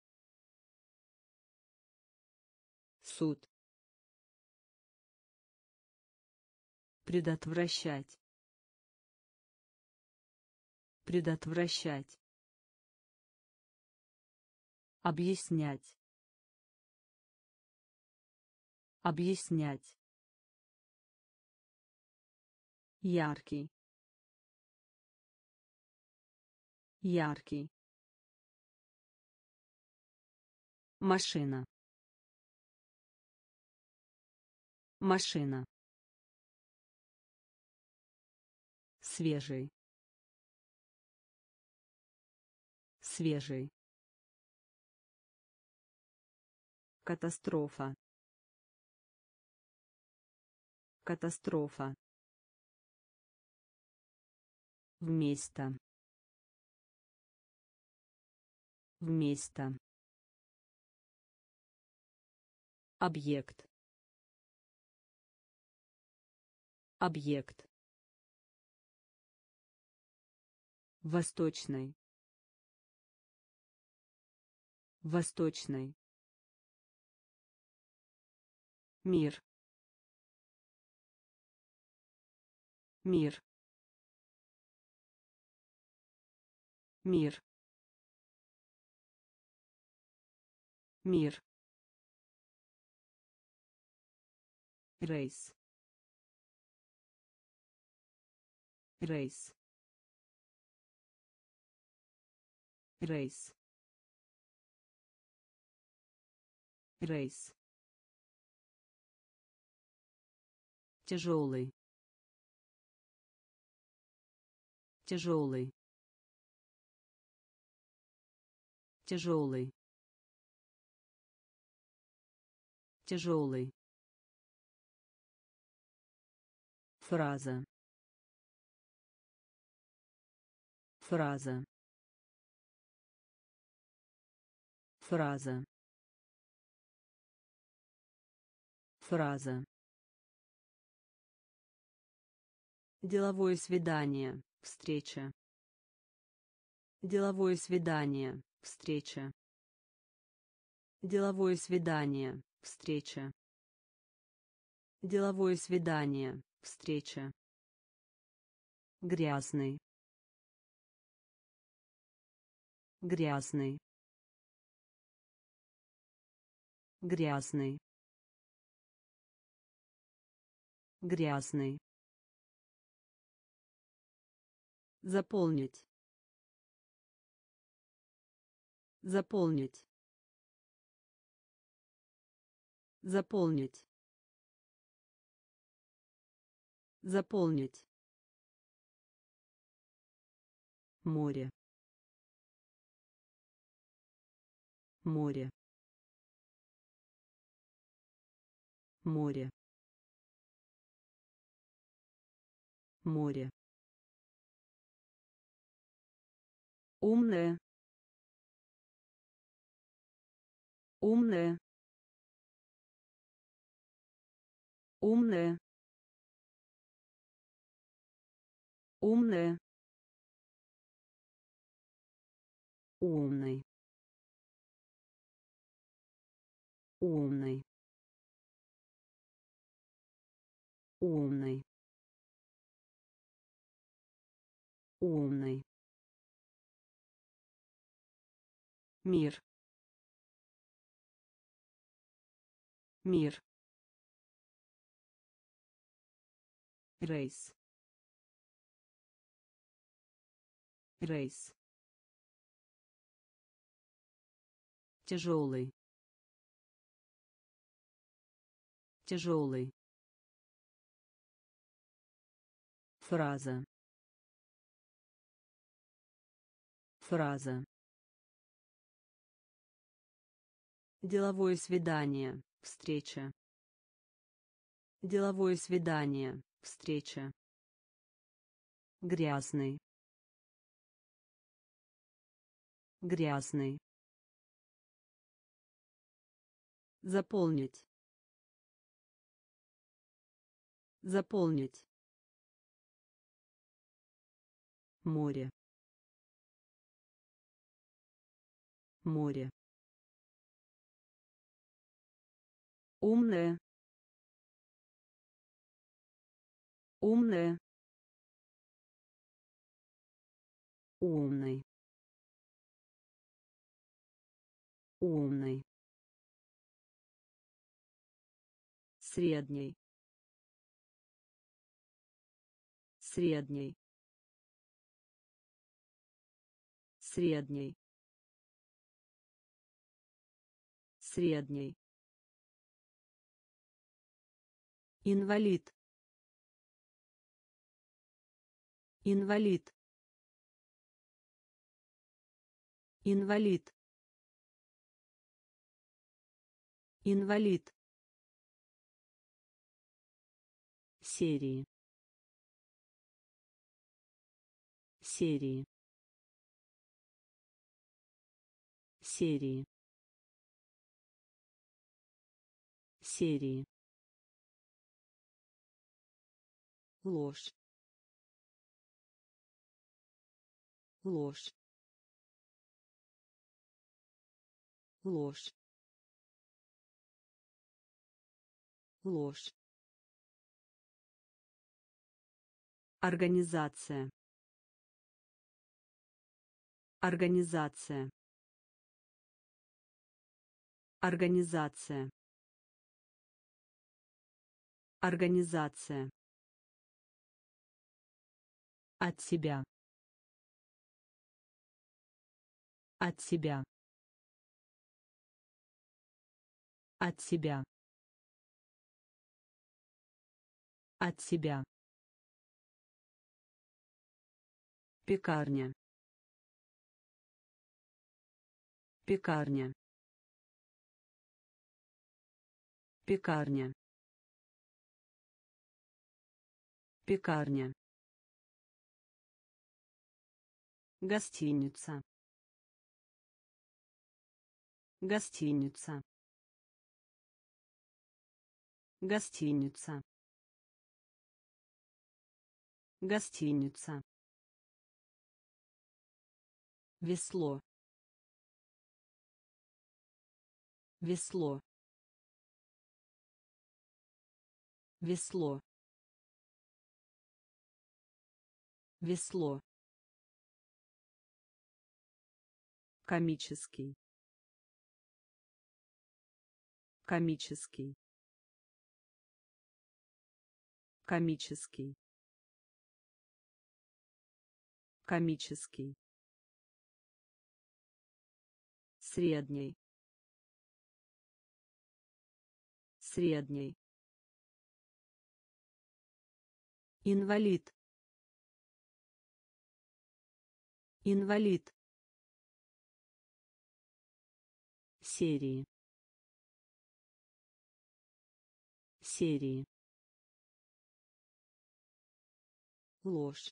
суд, предотвращать, предотвращать, объяснять, объяснять, яркий, яркий, машина, машина, свежий, свежий, катастрофа, катастрофа, вместо, вместо, объект, объект, восточный, восточный, мир, мир, мир, мир, рейс, рейс, рейс, рейс, тяжелый, тяжелый, тяжелый, тяжелый, фраза, фраза, фраза, Фраза. Деловое свидание. Встреча. Деловое свидание. Встреча. Деловое свидание. Встреча. Деловое свидание. Встреча. Грязный. Грязный. Грязный. Грязный. Заполнить. Заполнить. Заполнить. Заполнить. Море. Море. Море. Море. Умная. Умная. Умная. Умная. Умный. Умный. Умный. Умный. Мир. Мир. Рейс. Рейс. Тяжелый. Тяжелый. Фраза. Фраза. Деловое свидание. Встреча. Деловое свидание. Встреча. Грязный. Грязный. Заполнить. Заполнить. Море. Море. Умная. Умная. Умный. Умный. Средний. Средний. Средний. Средний. Инвалид. Инвалид. Инвалид. Инвалид. Серии. Серии. Серии. Серии. Ложь. Ложь. Ложь. Ложь. Организация. Организация. Организация. Организация. От себя. От себя. От себя. От себя. Пекарня. Пекарня. Пекарня. Пекарня. Гостиница. Гостиница. Гостиница. Гостиница. Весло. Весло. Весло. Весло. Комический. Комический. Комический. Комический. Средний. Средний. Инвалид. Инвалид. Серии. Серии. Ложь.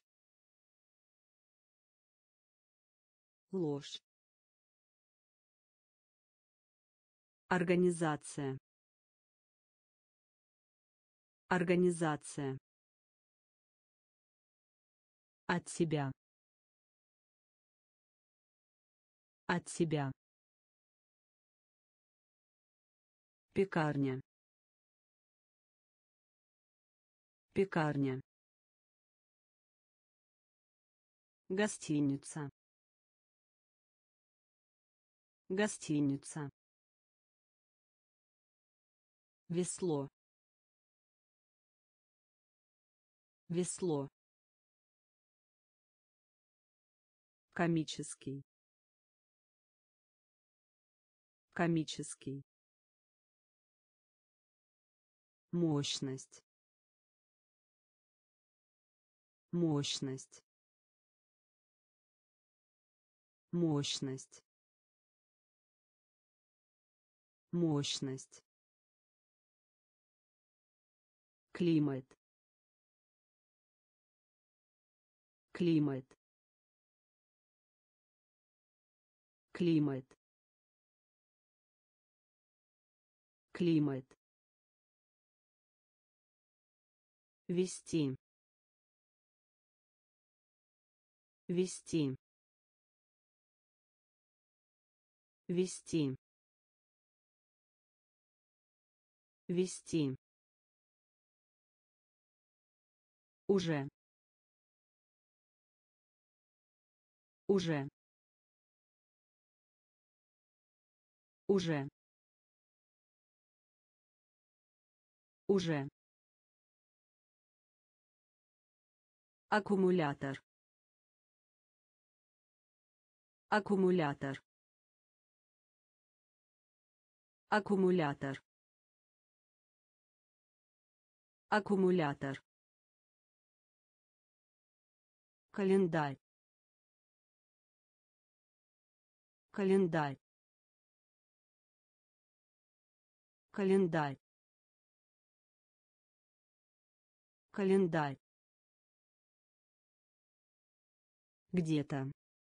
Ложь. Организация. Организация. От себя. От себя. Пекарня. Пекарня. Гостиница. Гостиница. Весло. Весло. Комический. Комический. Мощность. Мощность. Мощность. Мощность. Климат. Климат. Климат. Климат. Вести. Вести. Вести. Вести. Уже. Уже. Уже. Уже. Аккумулятор. Аккумулятор. Аккумулятор. Аккумулятор. Календарь. Календарь. Календарь. Календарь. Где-то.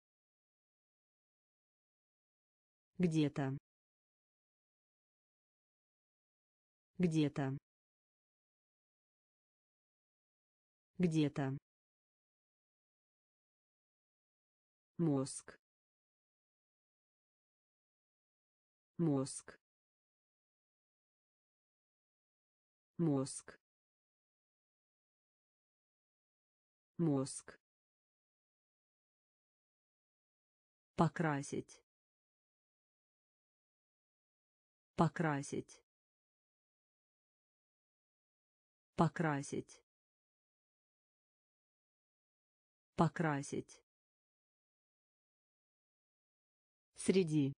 Где-то. Где-то. Где-то. Мозг. Мозг. Мозг. Мозг. Покрасить. Покрасить. Покрасить. Покрасить. Среди.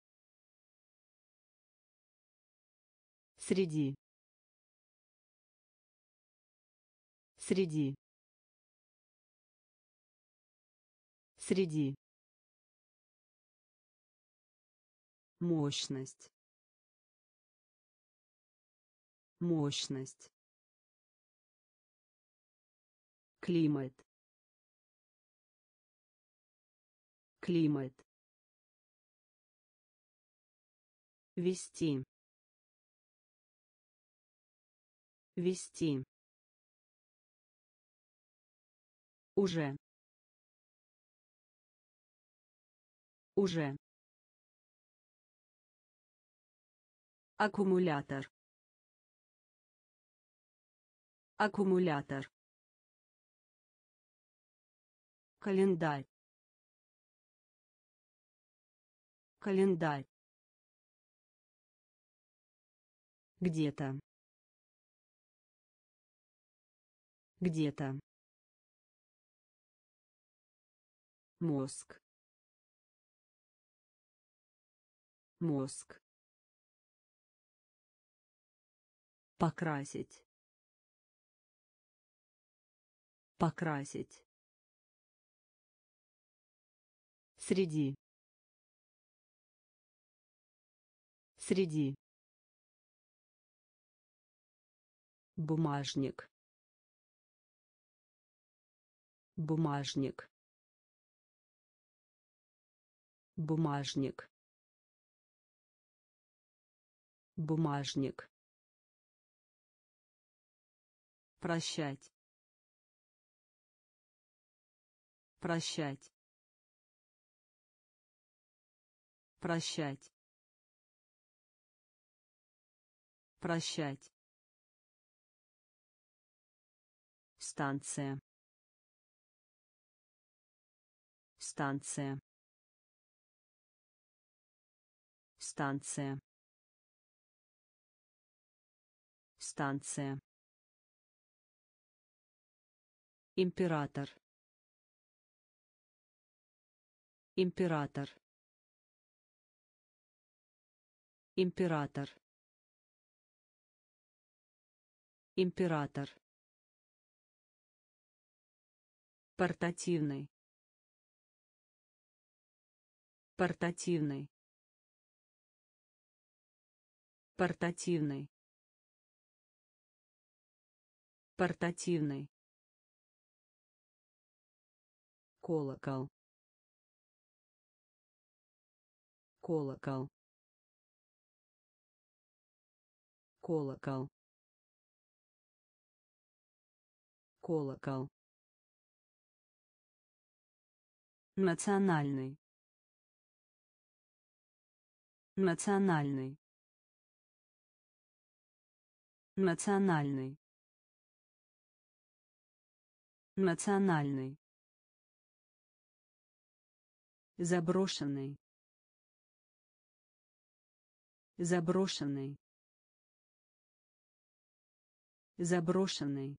Среди. Среди. Среди. Мощность. Мощность. Климат. Климат. Вести. Вести. Уже. Уже. Аккумулятор. Аккумулятор. Календарь. Календарь. Где-то. Где-то. Мозг. Мозг. Покрасить. Покрасить. Среди. Среди. Бумажник. Бумажник. Бумажник. Бумажник. Прощать. Прощать. Прощать. Прощать. Станция. Станция. Станция. Станция. Император. Император. Император. Император. Портативный. Портативный. Портативный. Портативный. Колокол. Колокол. Колокол. Колокол. Национальный. Национальный. Национальный. Национальный. Заброшенный. Заброшенный. Заброшенный.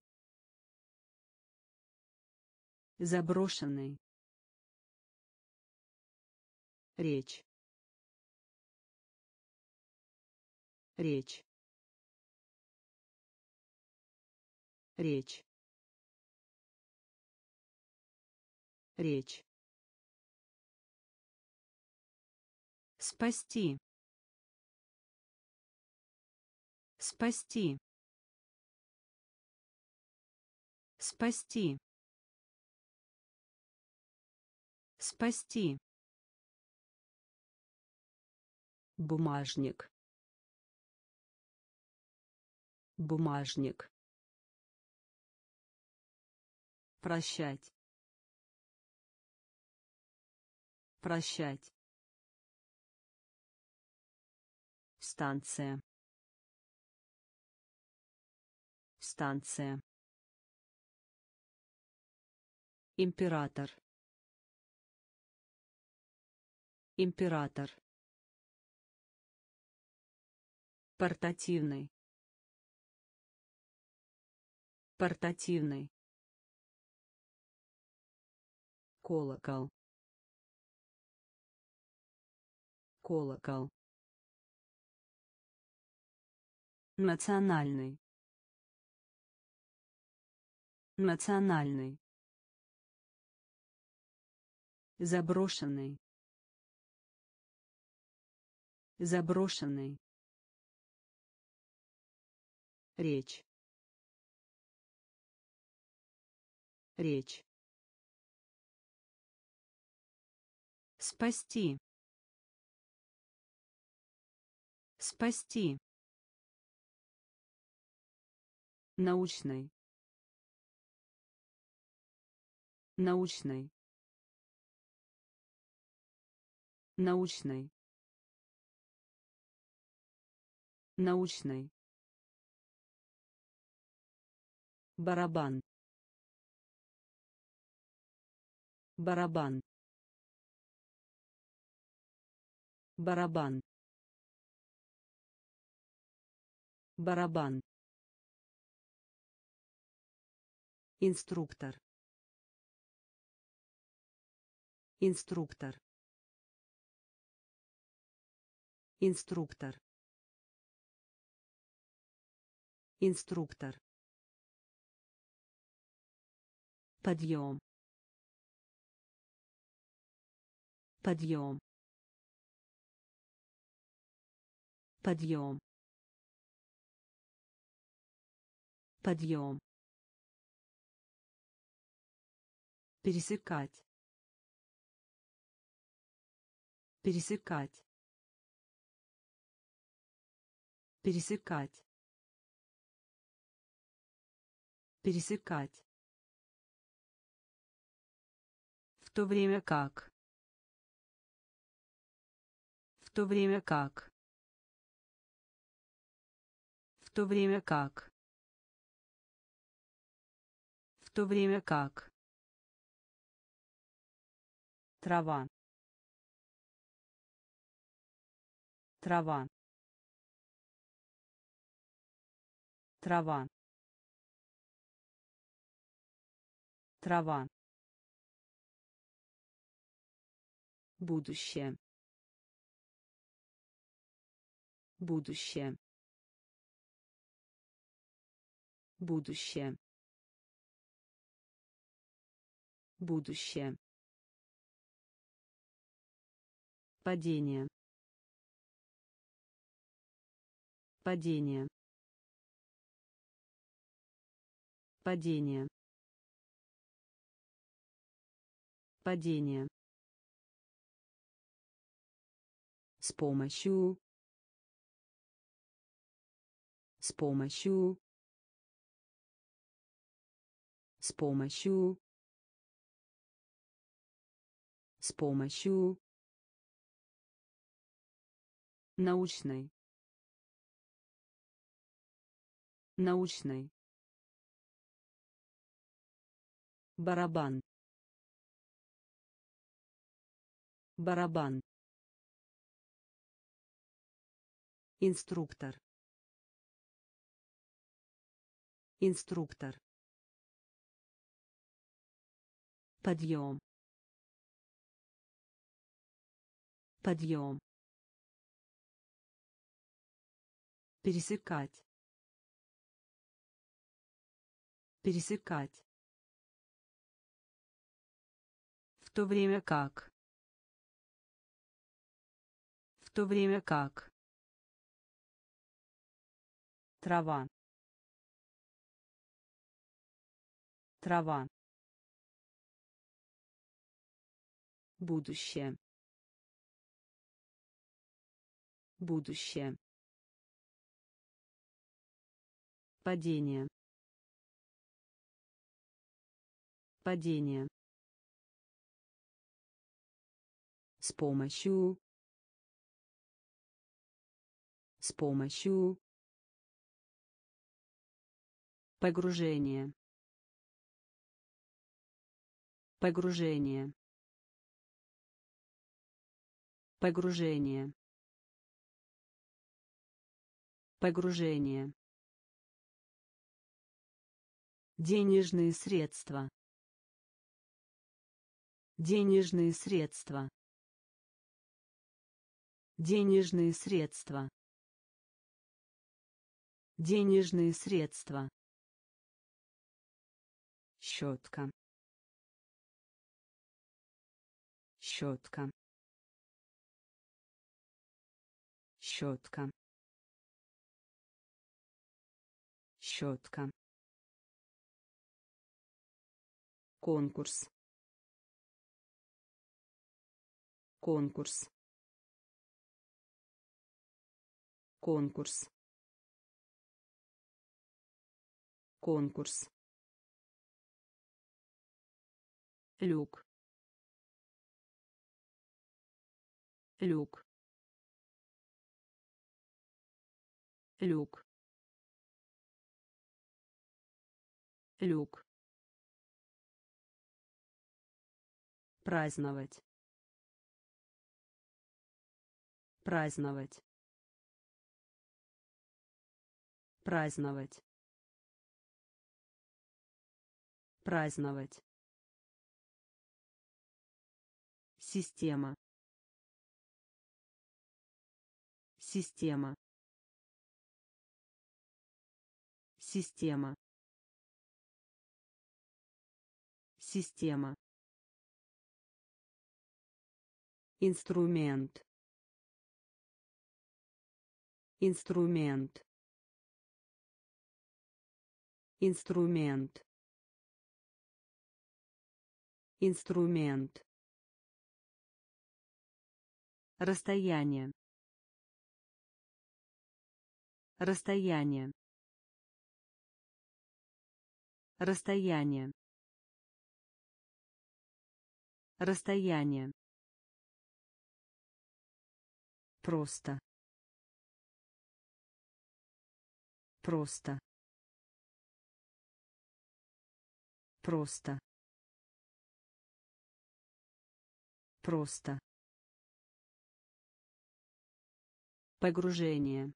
Заброшенный. Речь. Речь. Речь. Речь. Спасти. Спасти. Спасти. Спасти. Бумажник. Бумажник. Прощать. Прощать. Станция. Станция. Император. Император. Портативный. Портативный. Колокол. Колокол. Национальный. Национальный. Заброшенный. Заброшенный. Речь. Речь. Спасти. Спасти. научный, научный, научный, научный, барабан, барабан, барабан, барабан, инструктор, инструктор, инструктор, инструктор, подъем, подъем, подъем, подъем, пересекать, пересекать, пересекать, пересекать, в то время как, в то время как, в то время как, в то время как, трава, трава, трава, трава, будущее, будущее, будущее, будущее, падение, падение, падение, падение, с помощью, с помощью, с помощью, с помощью, научный, научный, барабан, барабан, инструктор, инструктор, подъем, подъем, пересекать, пересекать, в то время как, в то время как, трава, трава, будущее, будущее, падение, падение, с помощью, с помощью, погружение, погружение, погружение, погружение, денежные средства, денежные средства, денежные средства, денежные средства, щетка, щетка, щетка, щетка, конкурс, конкурс, конкурс, конкурс, люк, люк, люк, люк, праздновать, праздновать, праздновать, праздновать, система, система, система, система, инструмент, инструмент, инструмент, инструмент, расстояние, расстояние, расстояние, расстояние, просто, просто, просто, просто, погружение,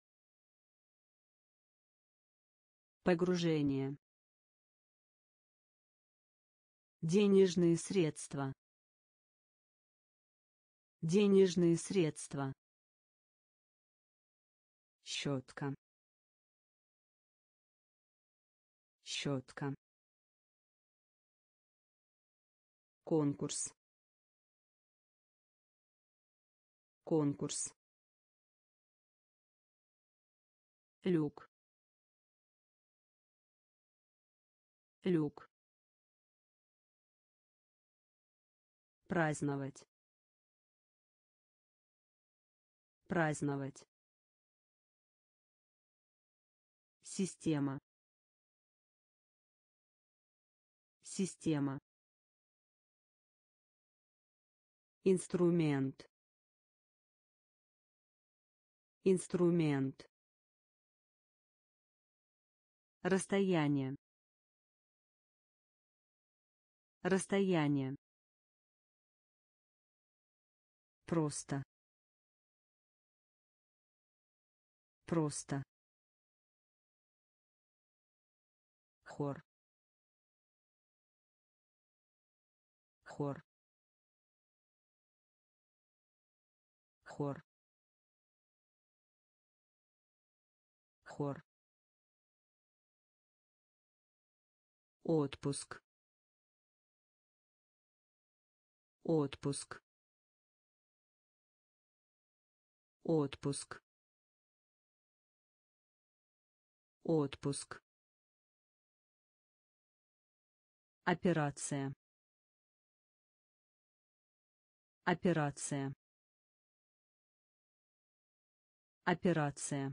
погружение, денежные средства, денежные средства, щетка, щетка, конкурс, конкурс, люк, люк, праздновать, праздновать, система, система, инструмент, инструмент, расстояние, расстояние, просто, просто, хор, хор, хор, хор, отпуск, отпуск, отпуск, отпуск, операция, операция, операция,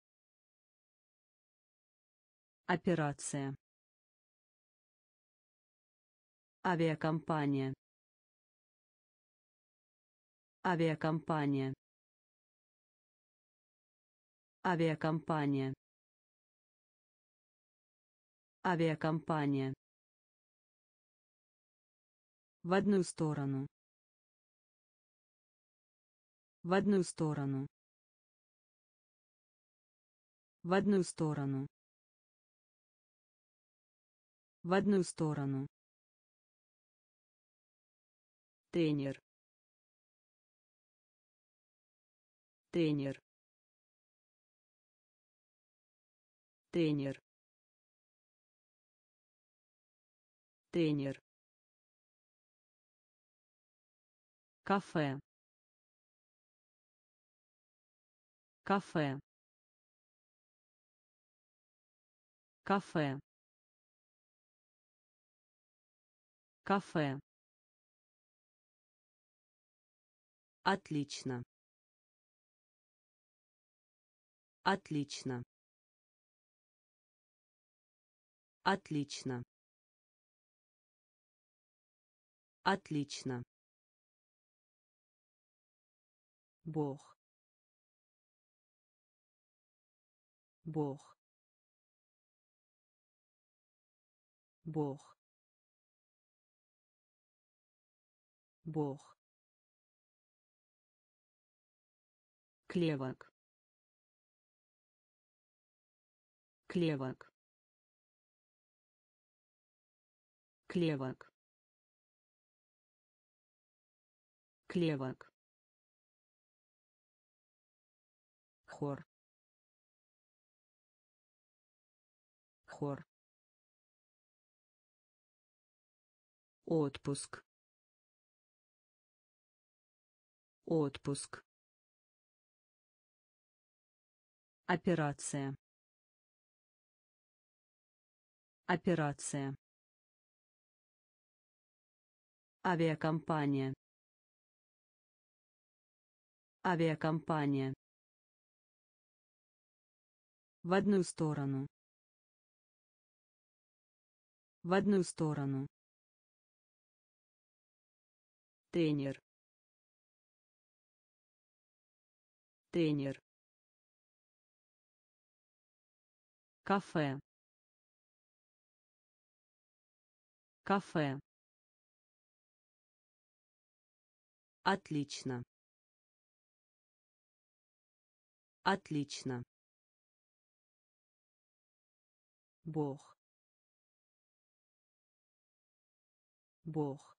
операция, авиакомпания, авиакомпания, авиакомпания, авиакомпания, в одну сторону, в одну сторону, в одну сторону, в одну сторону, тренер, тренер, тренер, тренер, кафе, кафе, кафе, кафе, отлично, отлично, Отлично. Отлично. Бог. Бог. Бог. Бог. Клевок. Клевок. Клевок. Клевок. Хор. Хор. Отпуск. Отпуск. Операция. Операция. Авиакомпания. Авиакомпания. В одну сторону. В одну сторону. Тренер. Тренер. Кафе. Кафе. Отлично. Отлично. Бог. Бог.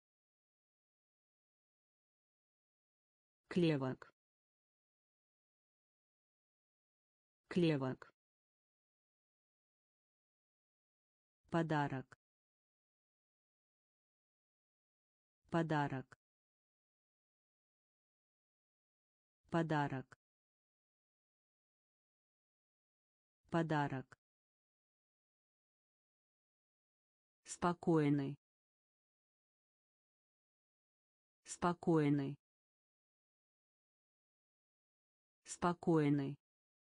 Клевок. Клевок. Подарок. Подарок. Подарок. Подарок. Спокойный. Спокойный. Спокойный.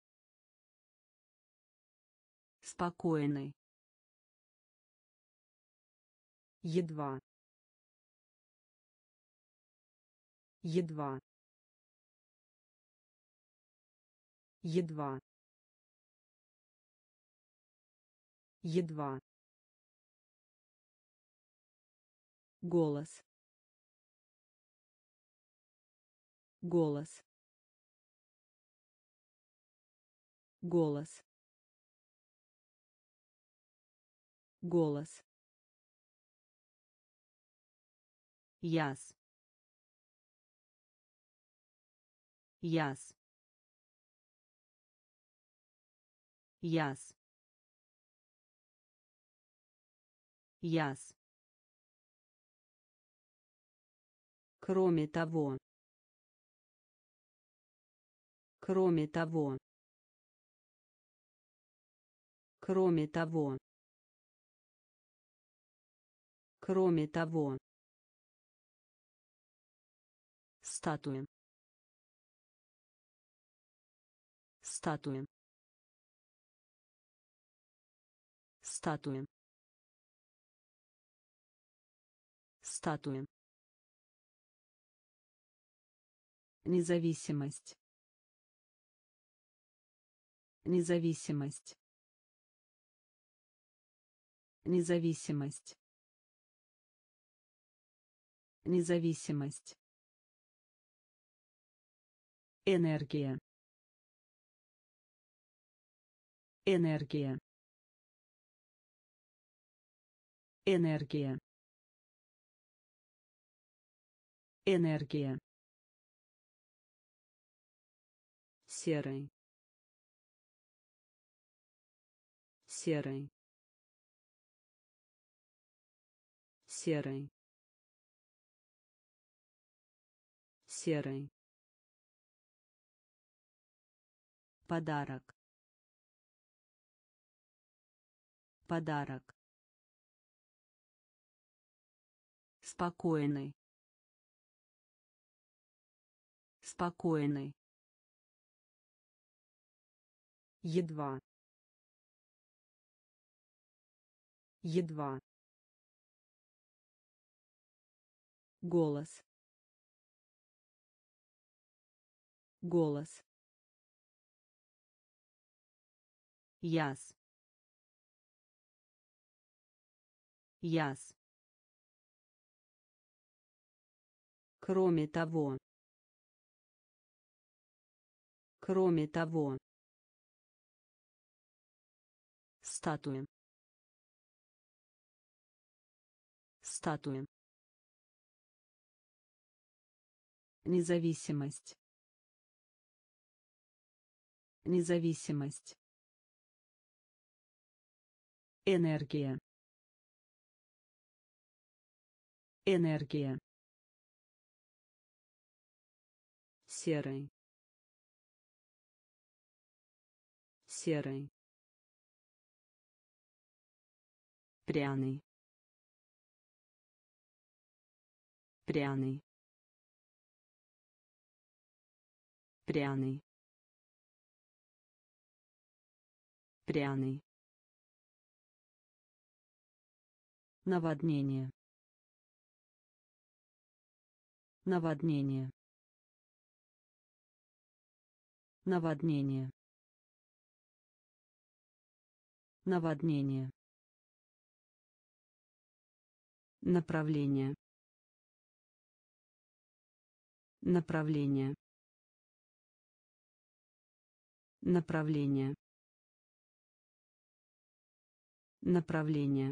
Спокойный. Едва. Едва. Едва. Едва. Голос. Голос. Голос. Голос. Яс. Яс. Яс. Яс. Кроме того. Кроме того. Кроме того. Кроме того. Статуя. Статуя. Статуя. Статуя. Независимость. Независимость. Независимость. Независимость. Энергия. Энергия. Энергия. Энергия. Серый. Серый. Серый. Серый. Подарок. Подарок. Спокойный. Спокойный. Едва. едва, голос, голос, яс, яс, кроме того, кроме того, статуя, статуя, независимость, независимость, энергия, энергия, серый, серый, пряный, пряный, пряный, пряный, наводнение, наводнение, наводнение, наводнение, направление, направление, направление, направление,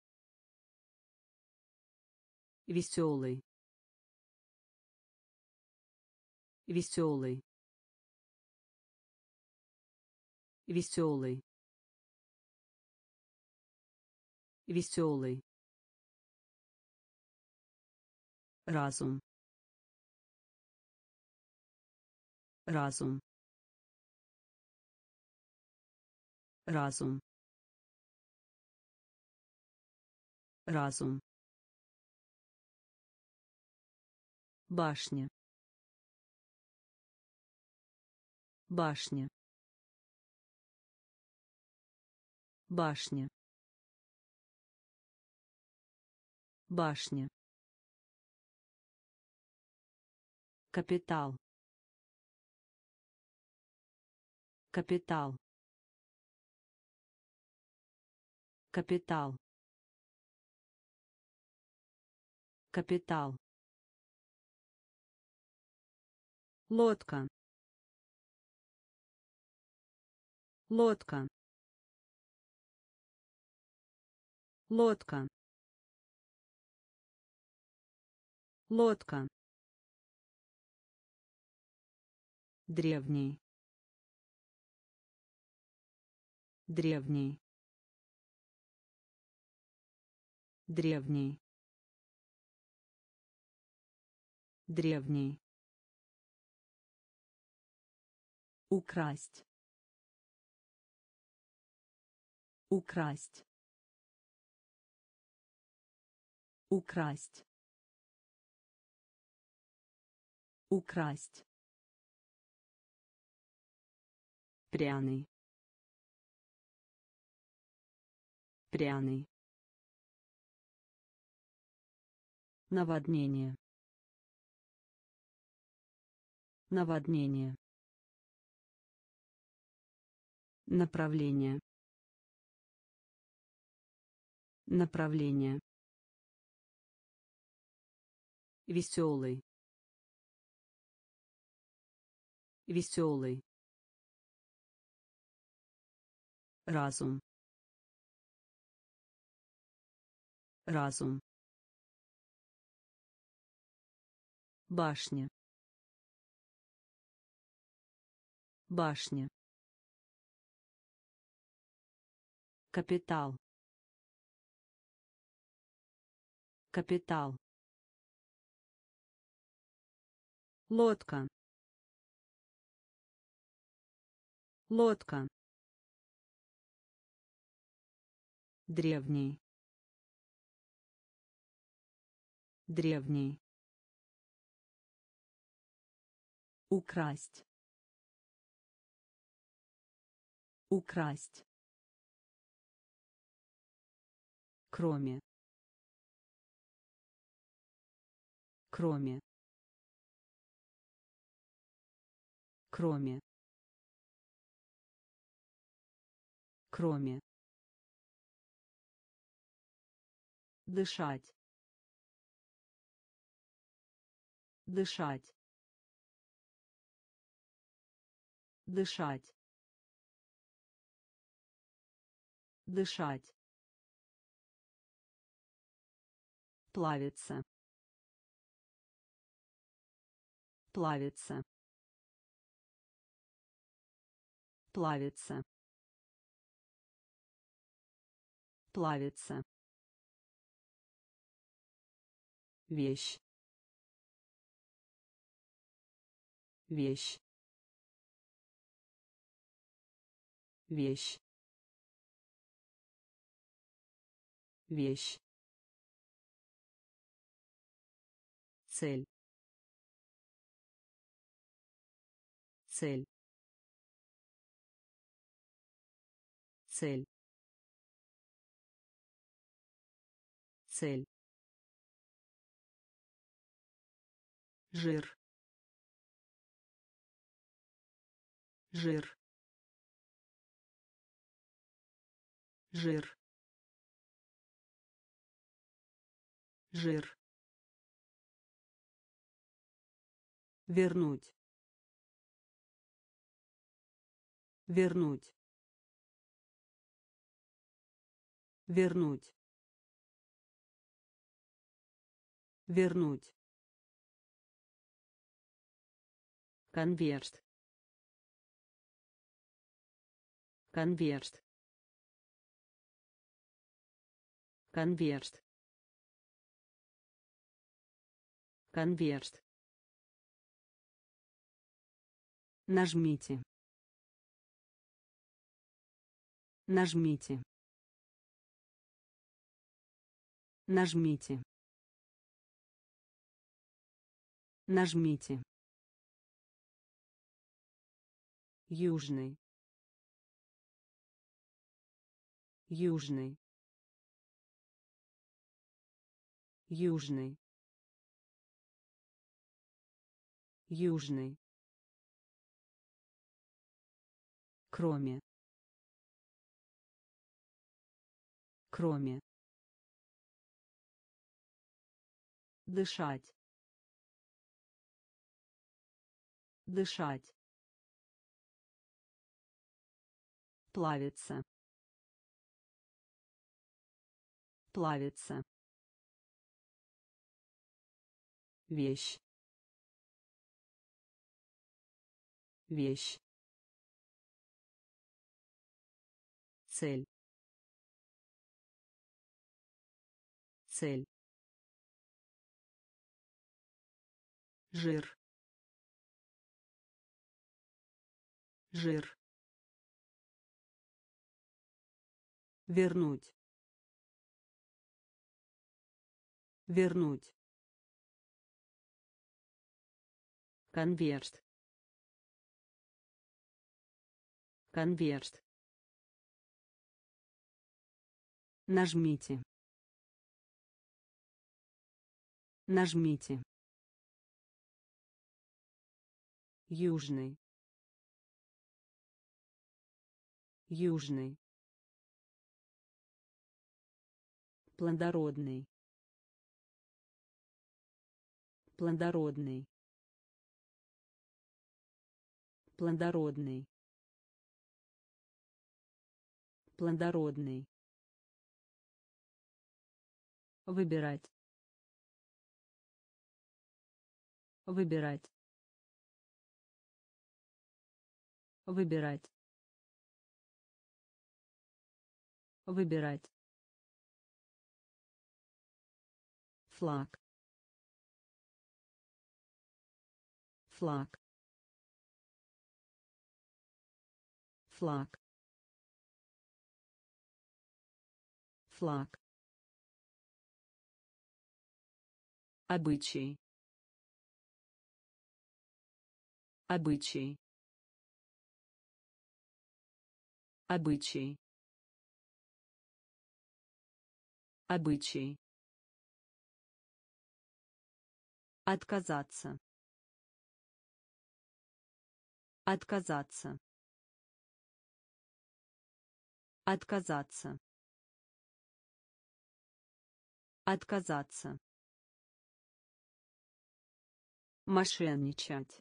веселый, веселый, веселый, веселый, разум, разум, разум, разум, башня, башня, башня, башня, капитал, капитал, капитал, капитал, лодка, лодка, лодка, лодка, древний, древний, древний, древний, украсть, украсть, украсть, украсть, пряный, пряный, наводнение, наводнение, направление, направление, веселый, веселый, разум, разум, башня, башня, капитал, капитал, лодка, лодка, древний, древний, украсть, украсть, кроме, кроме, кроме, кроме, дышать, дышать, дышать, дышать, плавиться, плавиться, плавиться, плавиться, вещь, вещь, вещь, вещь, цель, цель, цель, цель, жир, жир, жир, жир, вернуть, вернуть, вернуть, вернуть, конверт, конверт, конверт, конверт, нажмите, нажмите, нажмите, нажмите, южный, южный, южный, южный, кроме, кроме, дышать, дышать, плавиться, плавиться, вещь, вещь, цель, цель, жир, жир, вернуть, вернуть, конверт, конверт, нажмите, нажмите, южный, южный, плодородный, плодородный, плодородный, плодородный, выбирать, выбирать, выбирать, выбирать, флаг, флаг, флаг, флаг, обычай, обычай, обычай, Обычай. Отказаться. Отказаться. Отказаться. Отказаться. Мошенничать.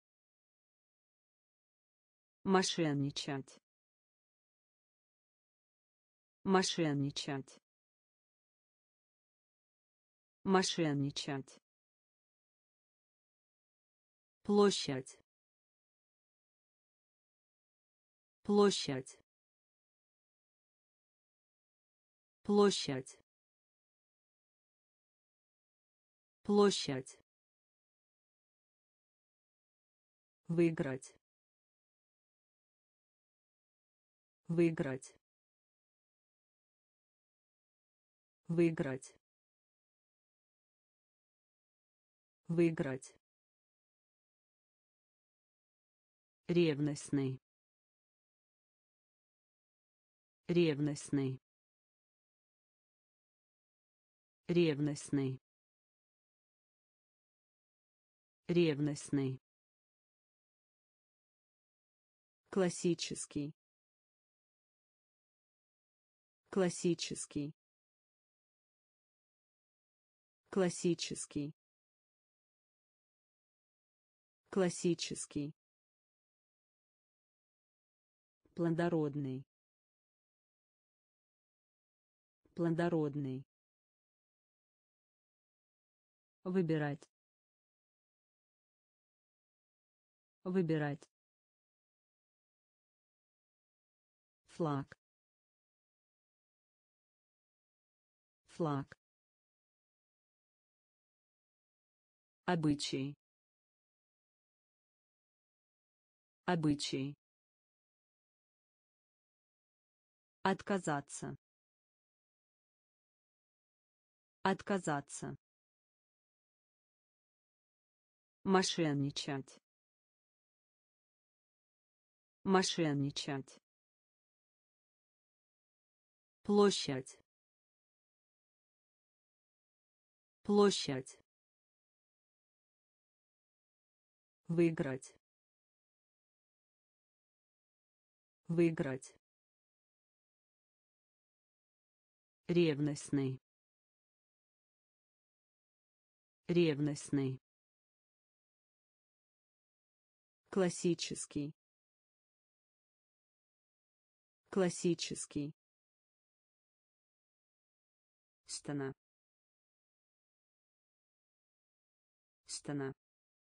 Мошенничать. Мошенничать. Мошенничать. Площадь. Площадь. Площадь. Площадь. Выиграть. Выиграть. Выиграть. Выиграть. Ревностный. Ревностный. Ревностный. Ревностный. Классический. Классический. Классический. Классический. Плодородный. Плодородный. Выбирать. Выбирать. Флаг. Флаг. Обычай. Обычай. Отказаться. Отказаться. Мошенничать. Мошенничать. Площадь. Площадь. Выиграть. Выиграть. Ревностный. Ревностный. Классический. Классический. Стена. Стена.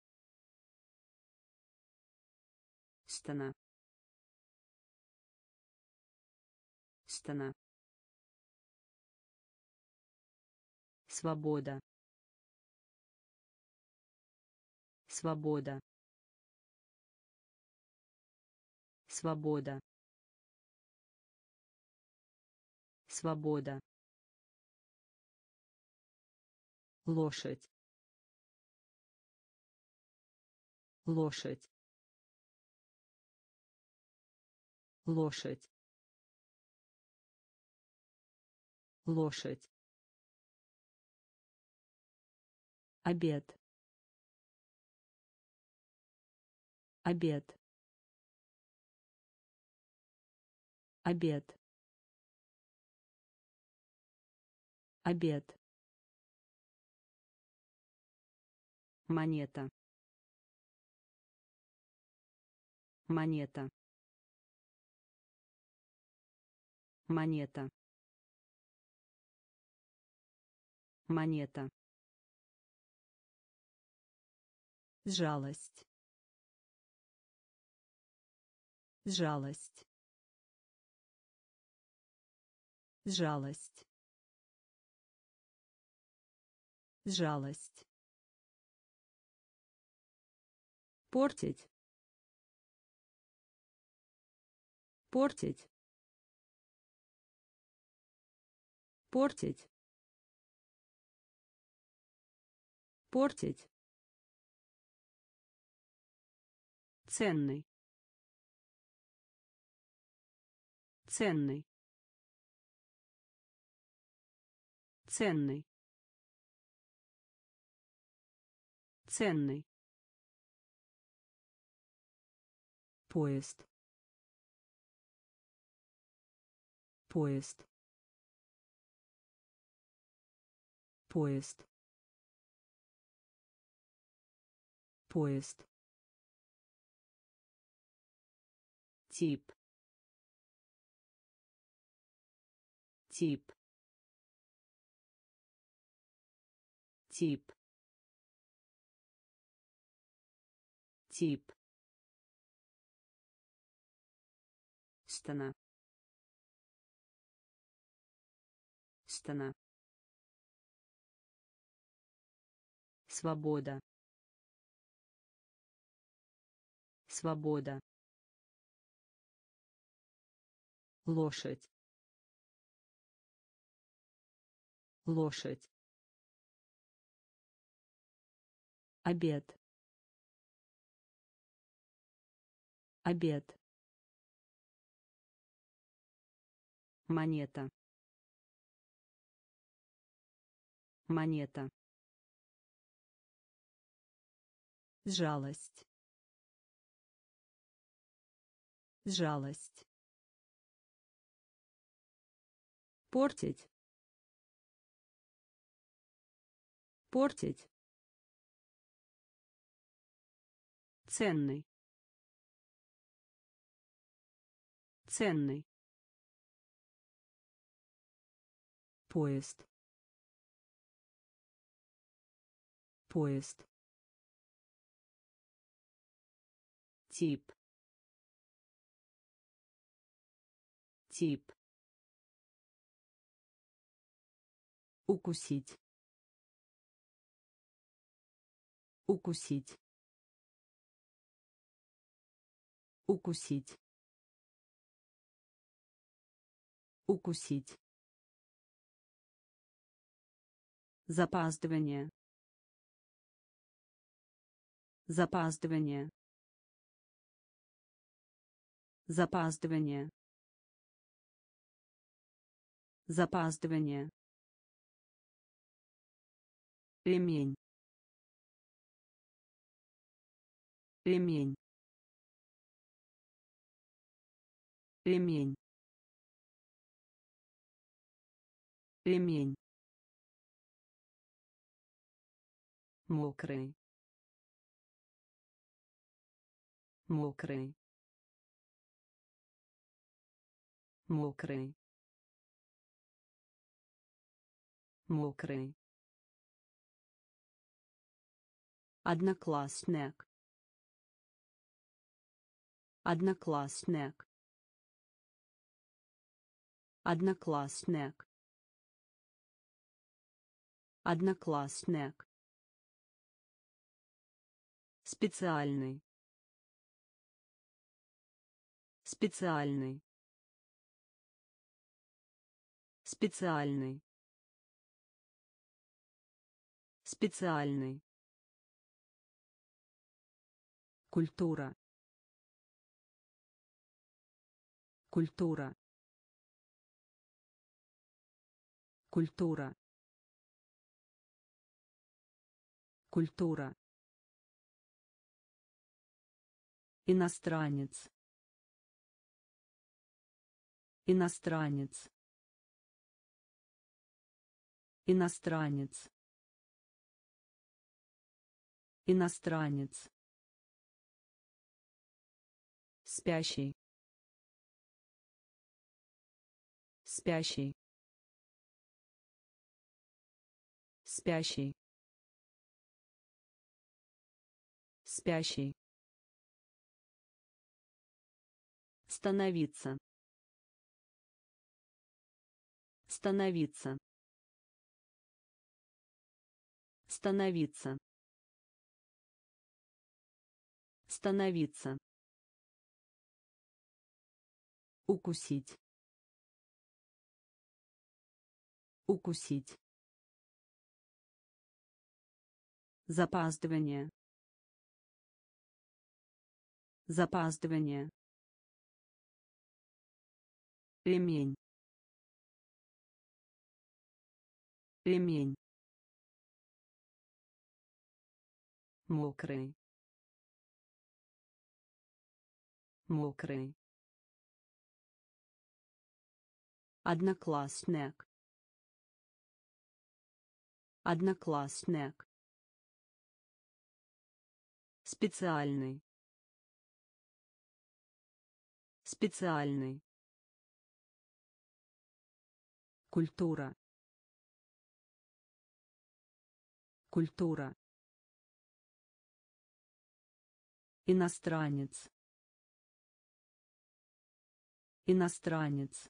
Стена. Стена. Свобода. Свобода. Свобода. Свобода. Лошадь. Лошадь. Лошадь. Лошадь. Обед. Обед. Обед. Обед. Монета. Монета. Монета. Монета. Жалость. Жалость. Жалость. Жалость. Портить. Портить. Портить. Портить. Ценный. Ценный. ценный, ценный, поезд, поезд, поезд, поезд, тип, тип, тип, тип, стена, стена, свобода, свобода, лошадь, лошадь, обед, обед, монета, монета, жалость, жалость, портить, портить, ценный, ценный, поезд, поезд, тип, тип, укусить, укусить, укусить, укусить, запаздывание, запаздывание, запаздывание, запаздывание, ремень, ремень, ремень, ремень, мокрый, мокрый, мокрый, мокрый, одноклассник, одноклассник, одноклассник, одноклассник, специальный, специальный, специальный, специальный, культура, культура, культура, культура, иностранец, иностранец, иностранец, иностранец, спящий, спящий, спящий, спящий, становиться, становиться, становиться, становиться, укусить, укусить, запаздывание, запаздывание, ремень, ремень, мокрый, мокрый, одноклассник, одноклассник, специальный, специальный, культура, культура, иностранец, иностранец,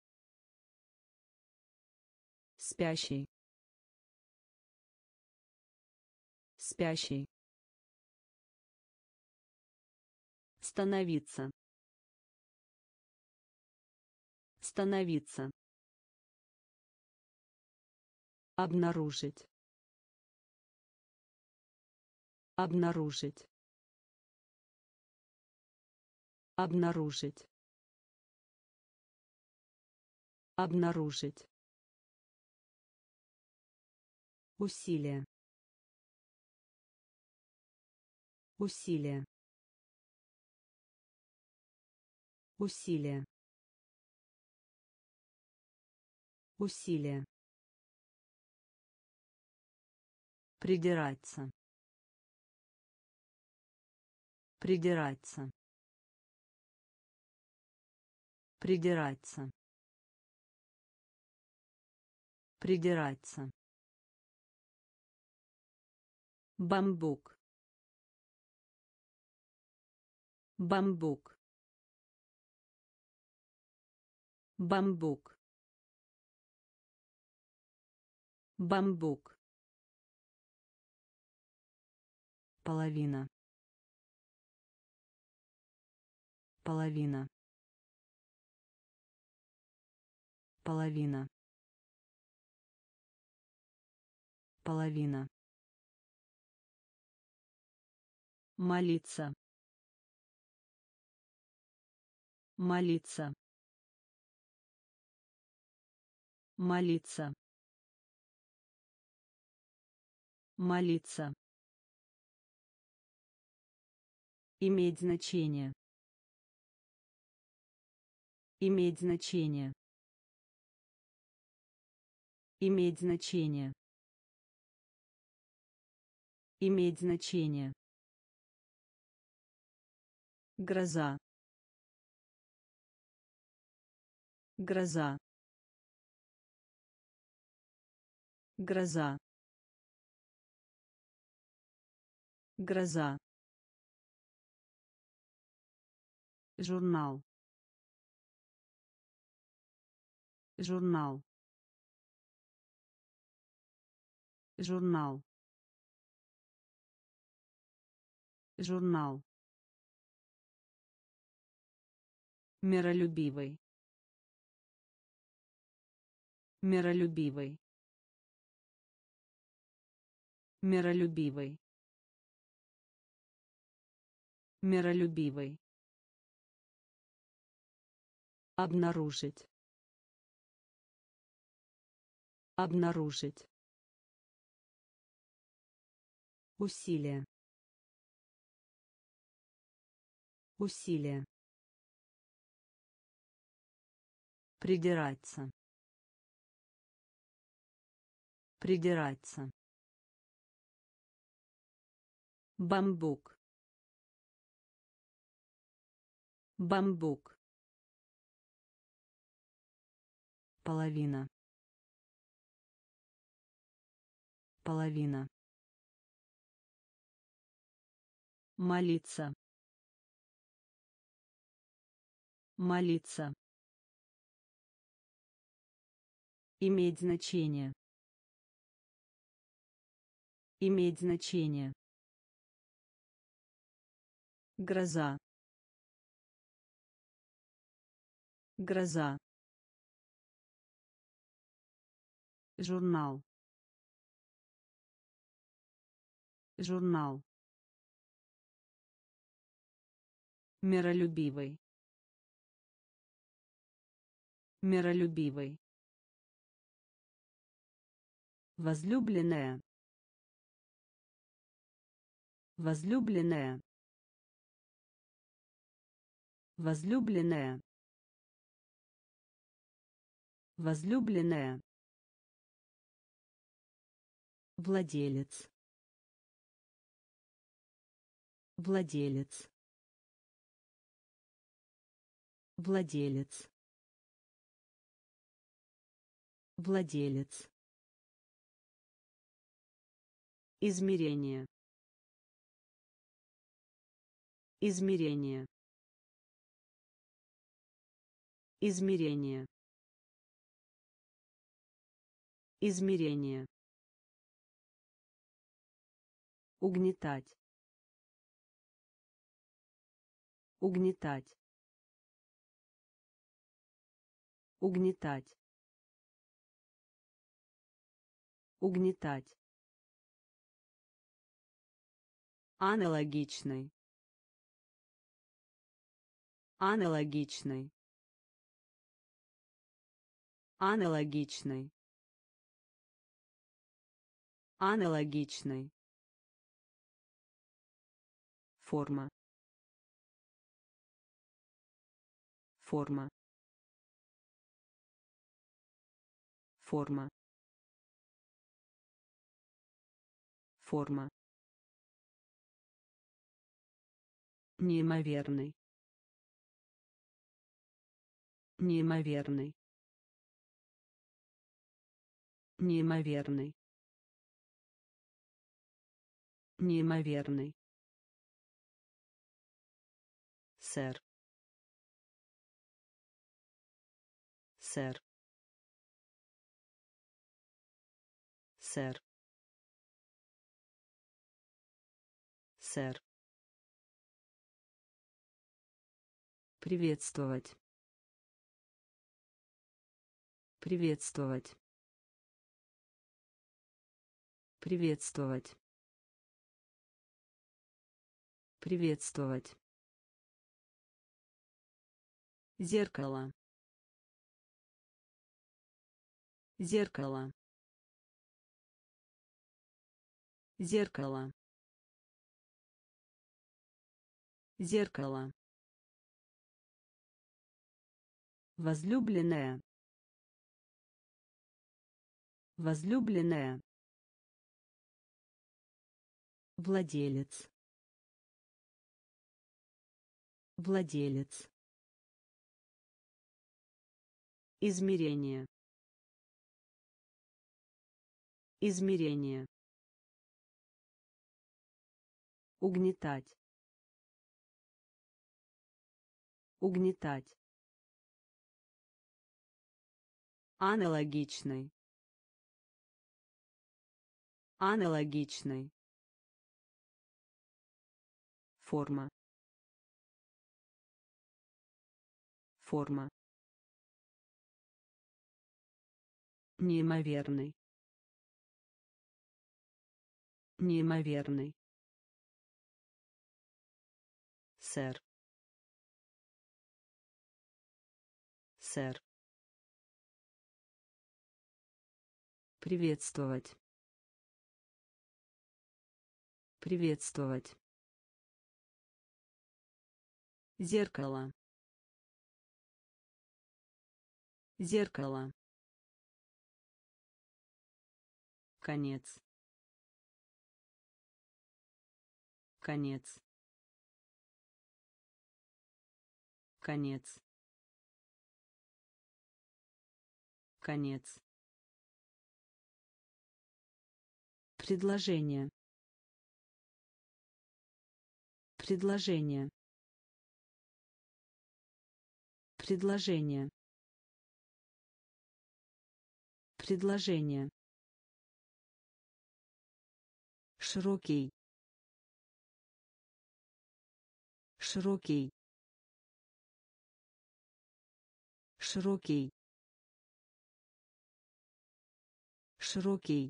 спящий, спящий, становиться, становиться, обнаружить, обнаружить, обнаружить, обнаружить, усилие, усилие, усилие, усилие, придираться, придираться, придираться, придираться, бамбук, бамбук, бамбук, бамбук, половина, половина, половина, половина, молиться, молиться, молиться, молиться, иметь значение, иметь значение, иметь значение, иметь значение, гроза, гроза, гроза, гроза, журнал, журнал, журнал, журнал, миролюбивый, миролюбивый, миролюбивый, миролюбивый, обнаружить, обнаружить, усилие, усилие, придираться, придираться, бамбук, бамбук, половина, половина, молиться, молиться, иметь значение, иметь значение, гроза, гроза, журнал, журнал, миролюбивый, миролюбивый, Возлюбленная. Возлюбленная. Возлюбленная. Возлюбленная. Владелец. Владелец. Владелец. Владелец. Измерение. Измерение. Измерение. Измерение. Угнетать. Угнетать. Угнетать. Угнетать. Аналогичный. Аналогичный. Аналогичный. Аналогичный. Форма. Форма. Форма. Форма. Неимоверный. Неимоверный. Неимоверный. Неимоверный. Сэр. Сэр. Сэр. Сэр. Приветствовать. Приветствовать. Приветствовать. Приветствовать. Зеркало. Зеркало. Зеркало. Зеркало. Возлюбленная. Возлюбленная. Владелец. Владелец. Измерение. Измерение. Угнетать. Угнетать. Аналогичный. Аналогичный. Форма. Форма. Неимоверный. Неимоверный. Сэр. Сэр. Приветствовать. Приветствовать. Зеркало. Зеркало. Конец. Конец. Конец. Конец. Предложение. Предложение. Предложение. Предложение. Широкий. Широкий. Широкий. Широкий.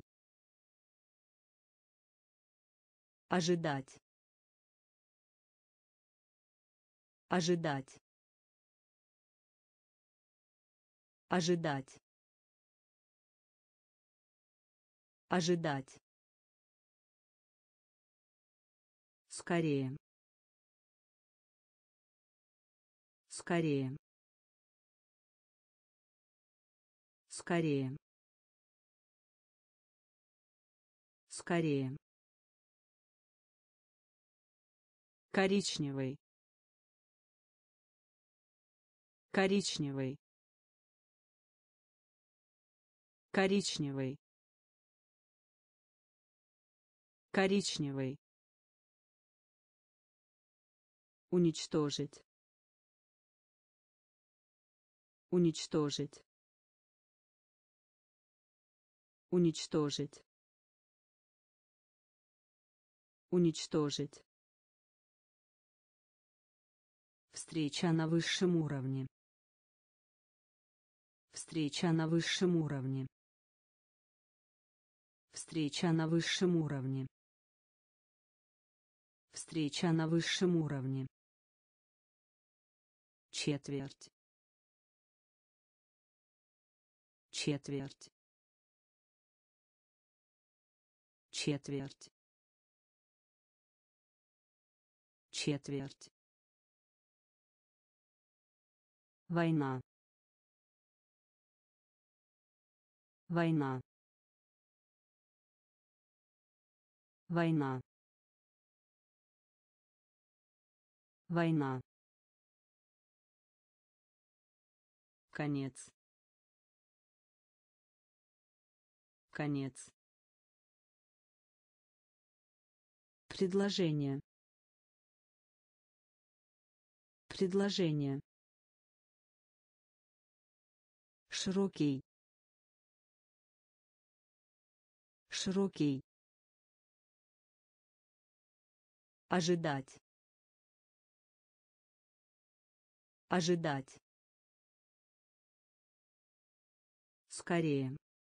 Ожидать. Ожидать. Ожидать. Ожидать. Скорее. Скорее. Скорее. Скорее. Коричневый. Коричневый. Коричневый. Коричневый. Уничтожить. Уничтожить. Уничтожить. Уничтожить. Встреча на высшем уровне. Встреча на высшем уровне. Встреча на высшем уровне. Встреча на высшем уровне. Четверть. Четверть. Четверть. Четверть. Война. Война. Война. Война. Конец. Конец. Предложение. Предложение. Широкий. Широкий. Ожидать. Ожидать. Скорее.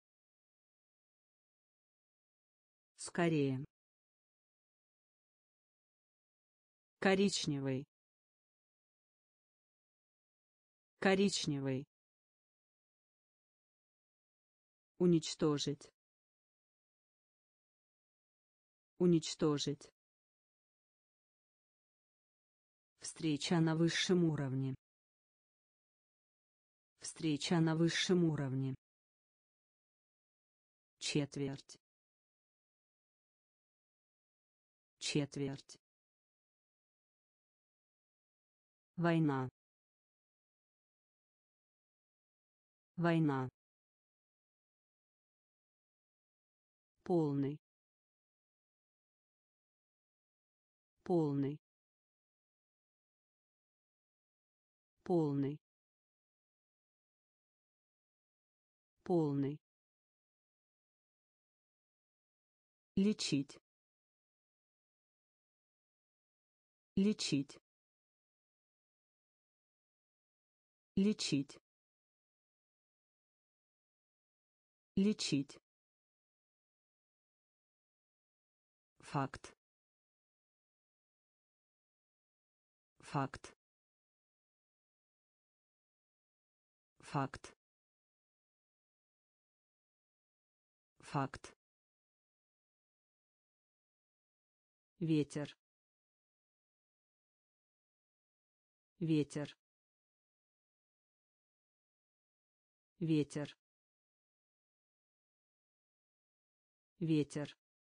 Скорее. Коричневый. Коричневый. Уничтожить. Уничтожить. Встреча на высшем уровне. Встреча на высшем уровне. Четверть. Четверть. Война. Война. Полный. Полный. Полный. Полный. Лечить. Лечить. Лечить. Лечить. Факт. Факт. Факт. Факт. Ветер. Ветер. Ветер. Ветер.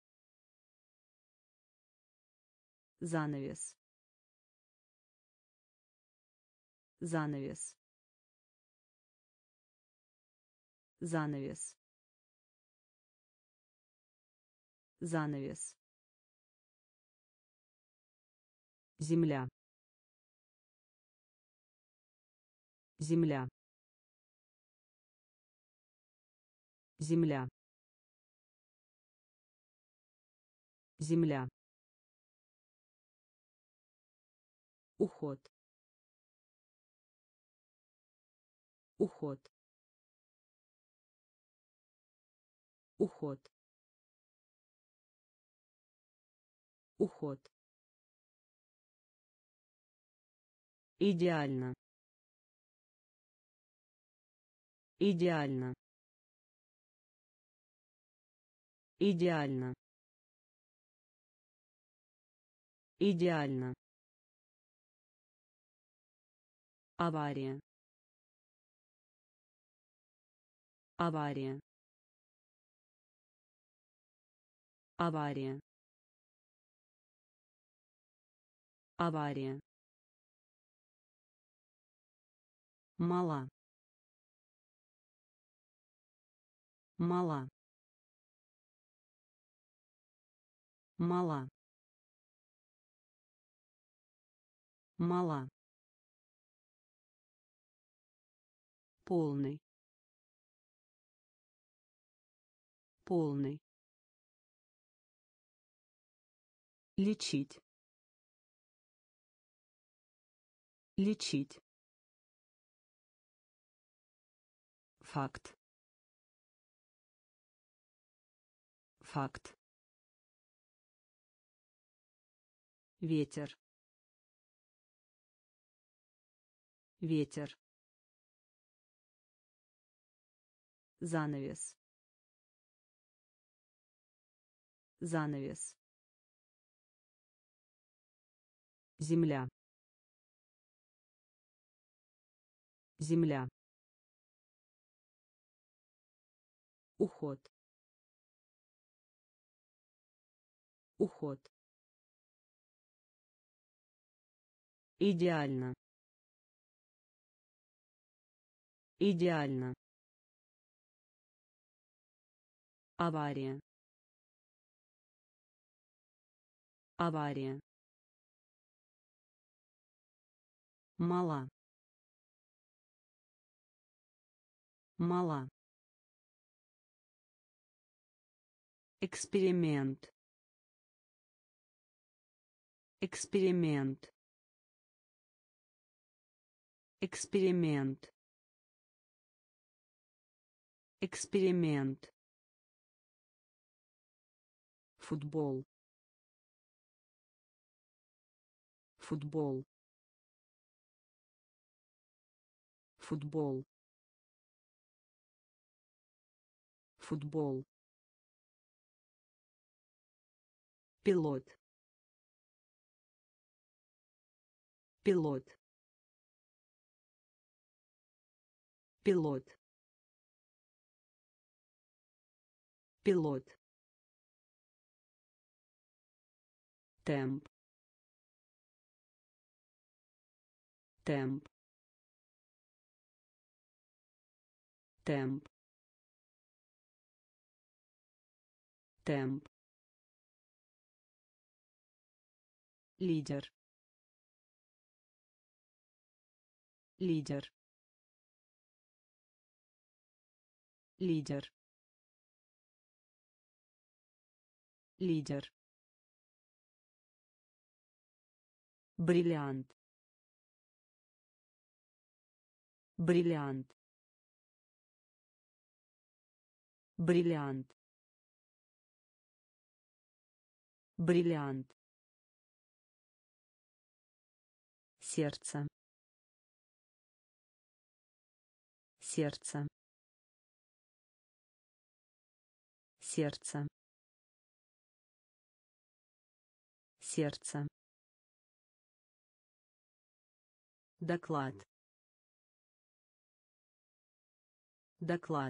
Занавес. Занавес. Занавес. Занавес. Земля. Земля. Земля. Земля. Уход. Уход. Уход. Уход. Идеально. Идеально. Идеально. Идеально. Авария. Авария. Авария. Авария. Мала. Мала. Мала. Мала. Полный. Полный. Лечить. Лечить. Факт. Факт. Ветер. Ветер. Занавес. Занавес. Земля. Земля. Уход. Уход. Идеально. Идеально. Авария. Авария. Мала. Мала. Эксперимент. Эксперимент. Эксперимент. Эксперимент. Футбол. Футбол. Футбол. Футбол. Пилот. Пилот. Пилот. Пилот. Темп. Темп. Темп. Темп. Лидер. Лидер. Лидер. Лидер. Бриллиант. Бриллиант. Бриллиант. Бриллиант. Сердце. Сердце. Сердце. Сердце. Доклад. Доклад.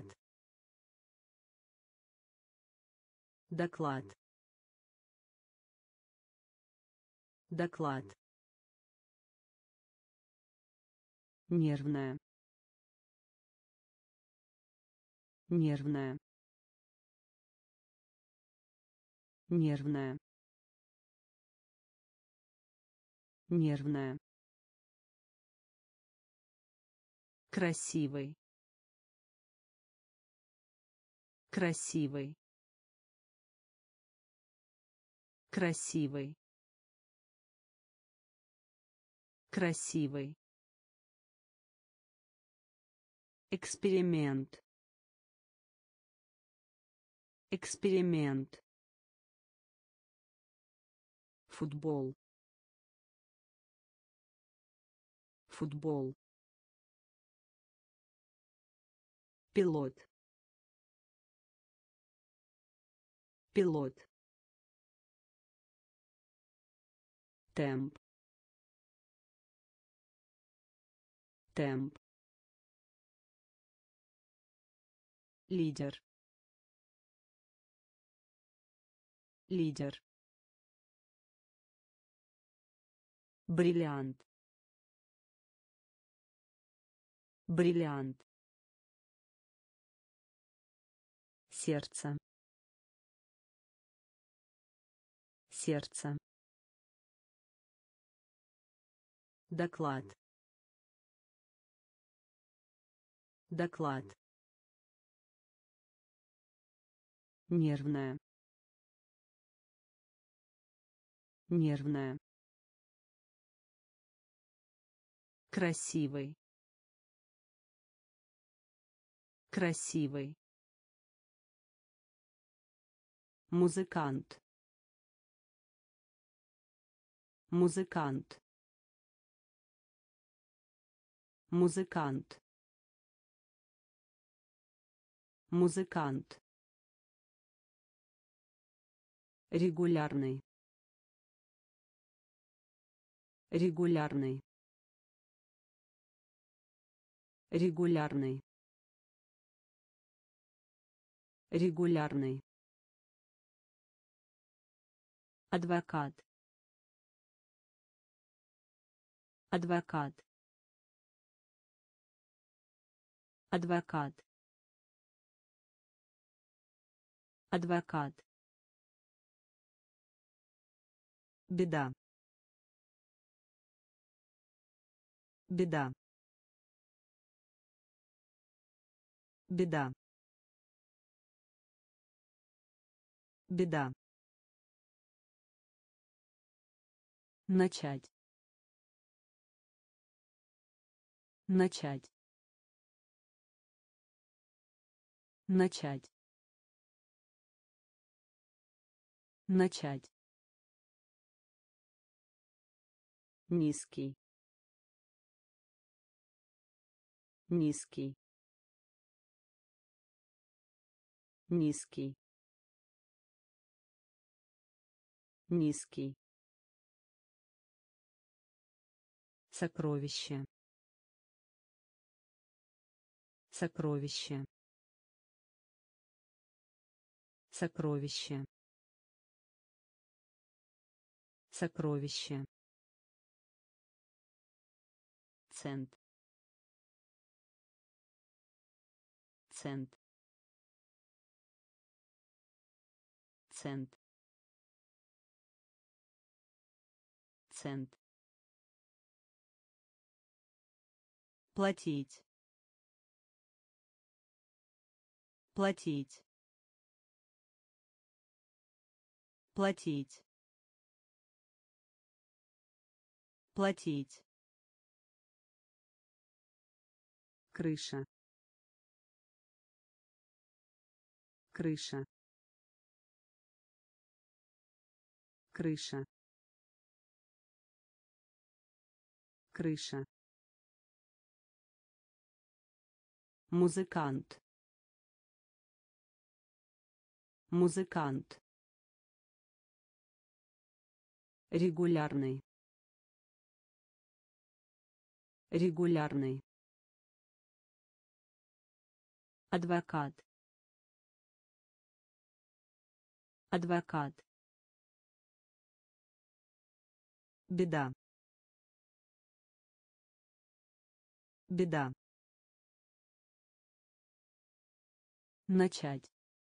Доклад. Доклад. Нервная. Нервная. Нервная. Нервная. Красивый. Красивый. Красивый. Красивый. Эксперимент. Эксперимент. Футбол. Футбол. Пилот. Пилот. Темп. Темп. Лидер. Лидер. Бриллиант. Бриллиант. Сердце. Сердце. Доклад. Доклад. Нервная. Нервная. Красивый. Красивый. Музыкант. Музыкант. Музыкант. Музыкант. Регулярный. Регулярный. Регулярный. Регулярный. Адвокат. Адвокат. Адвокат. Адвокат. Беда. Беда. Беда. Беда. Начать. Начать. Начать. Начать. Низкий. Низкий. Низкий. Низкий. Сокровище. Сокровище. Сокровище. Сокровище. Цент. Цент. Цент. Цент. Платить. Платить. Платить. Платить. Крыша. Крыша. Крыша. Крыша. Музыкант. Музыкант. Регулярный. Регулярный. Адвокат. Адвокат. Беда. Беда. Начать.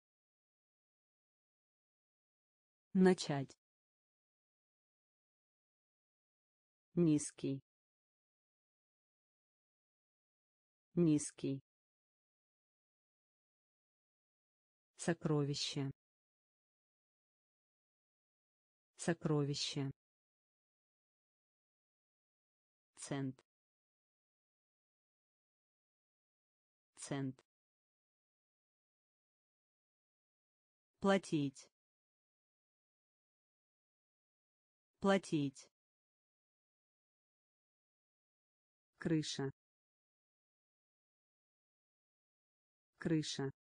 Начать. Низкий. Низкий. Сокровище. Сокровище. Цент. Цент. Платить. Платить. Крыша. Крыша.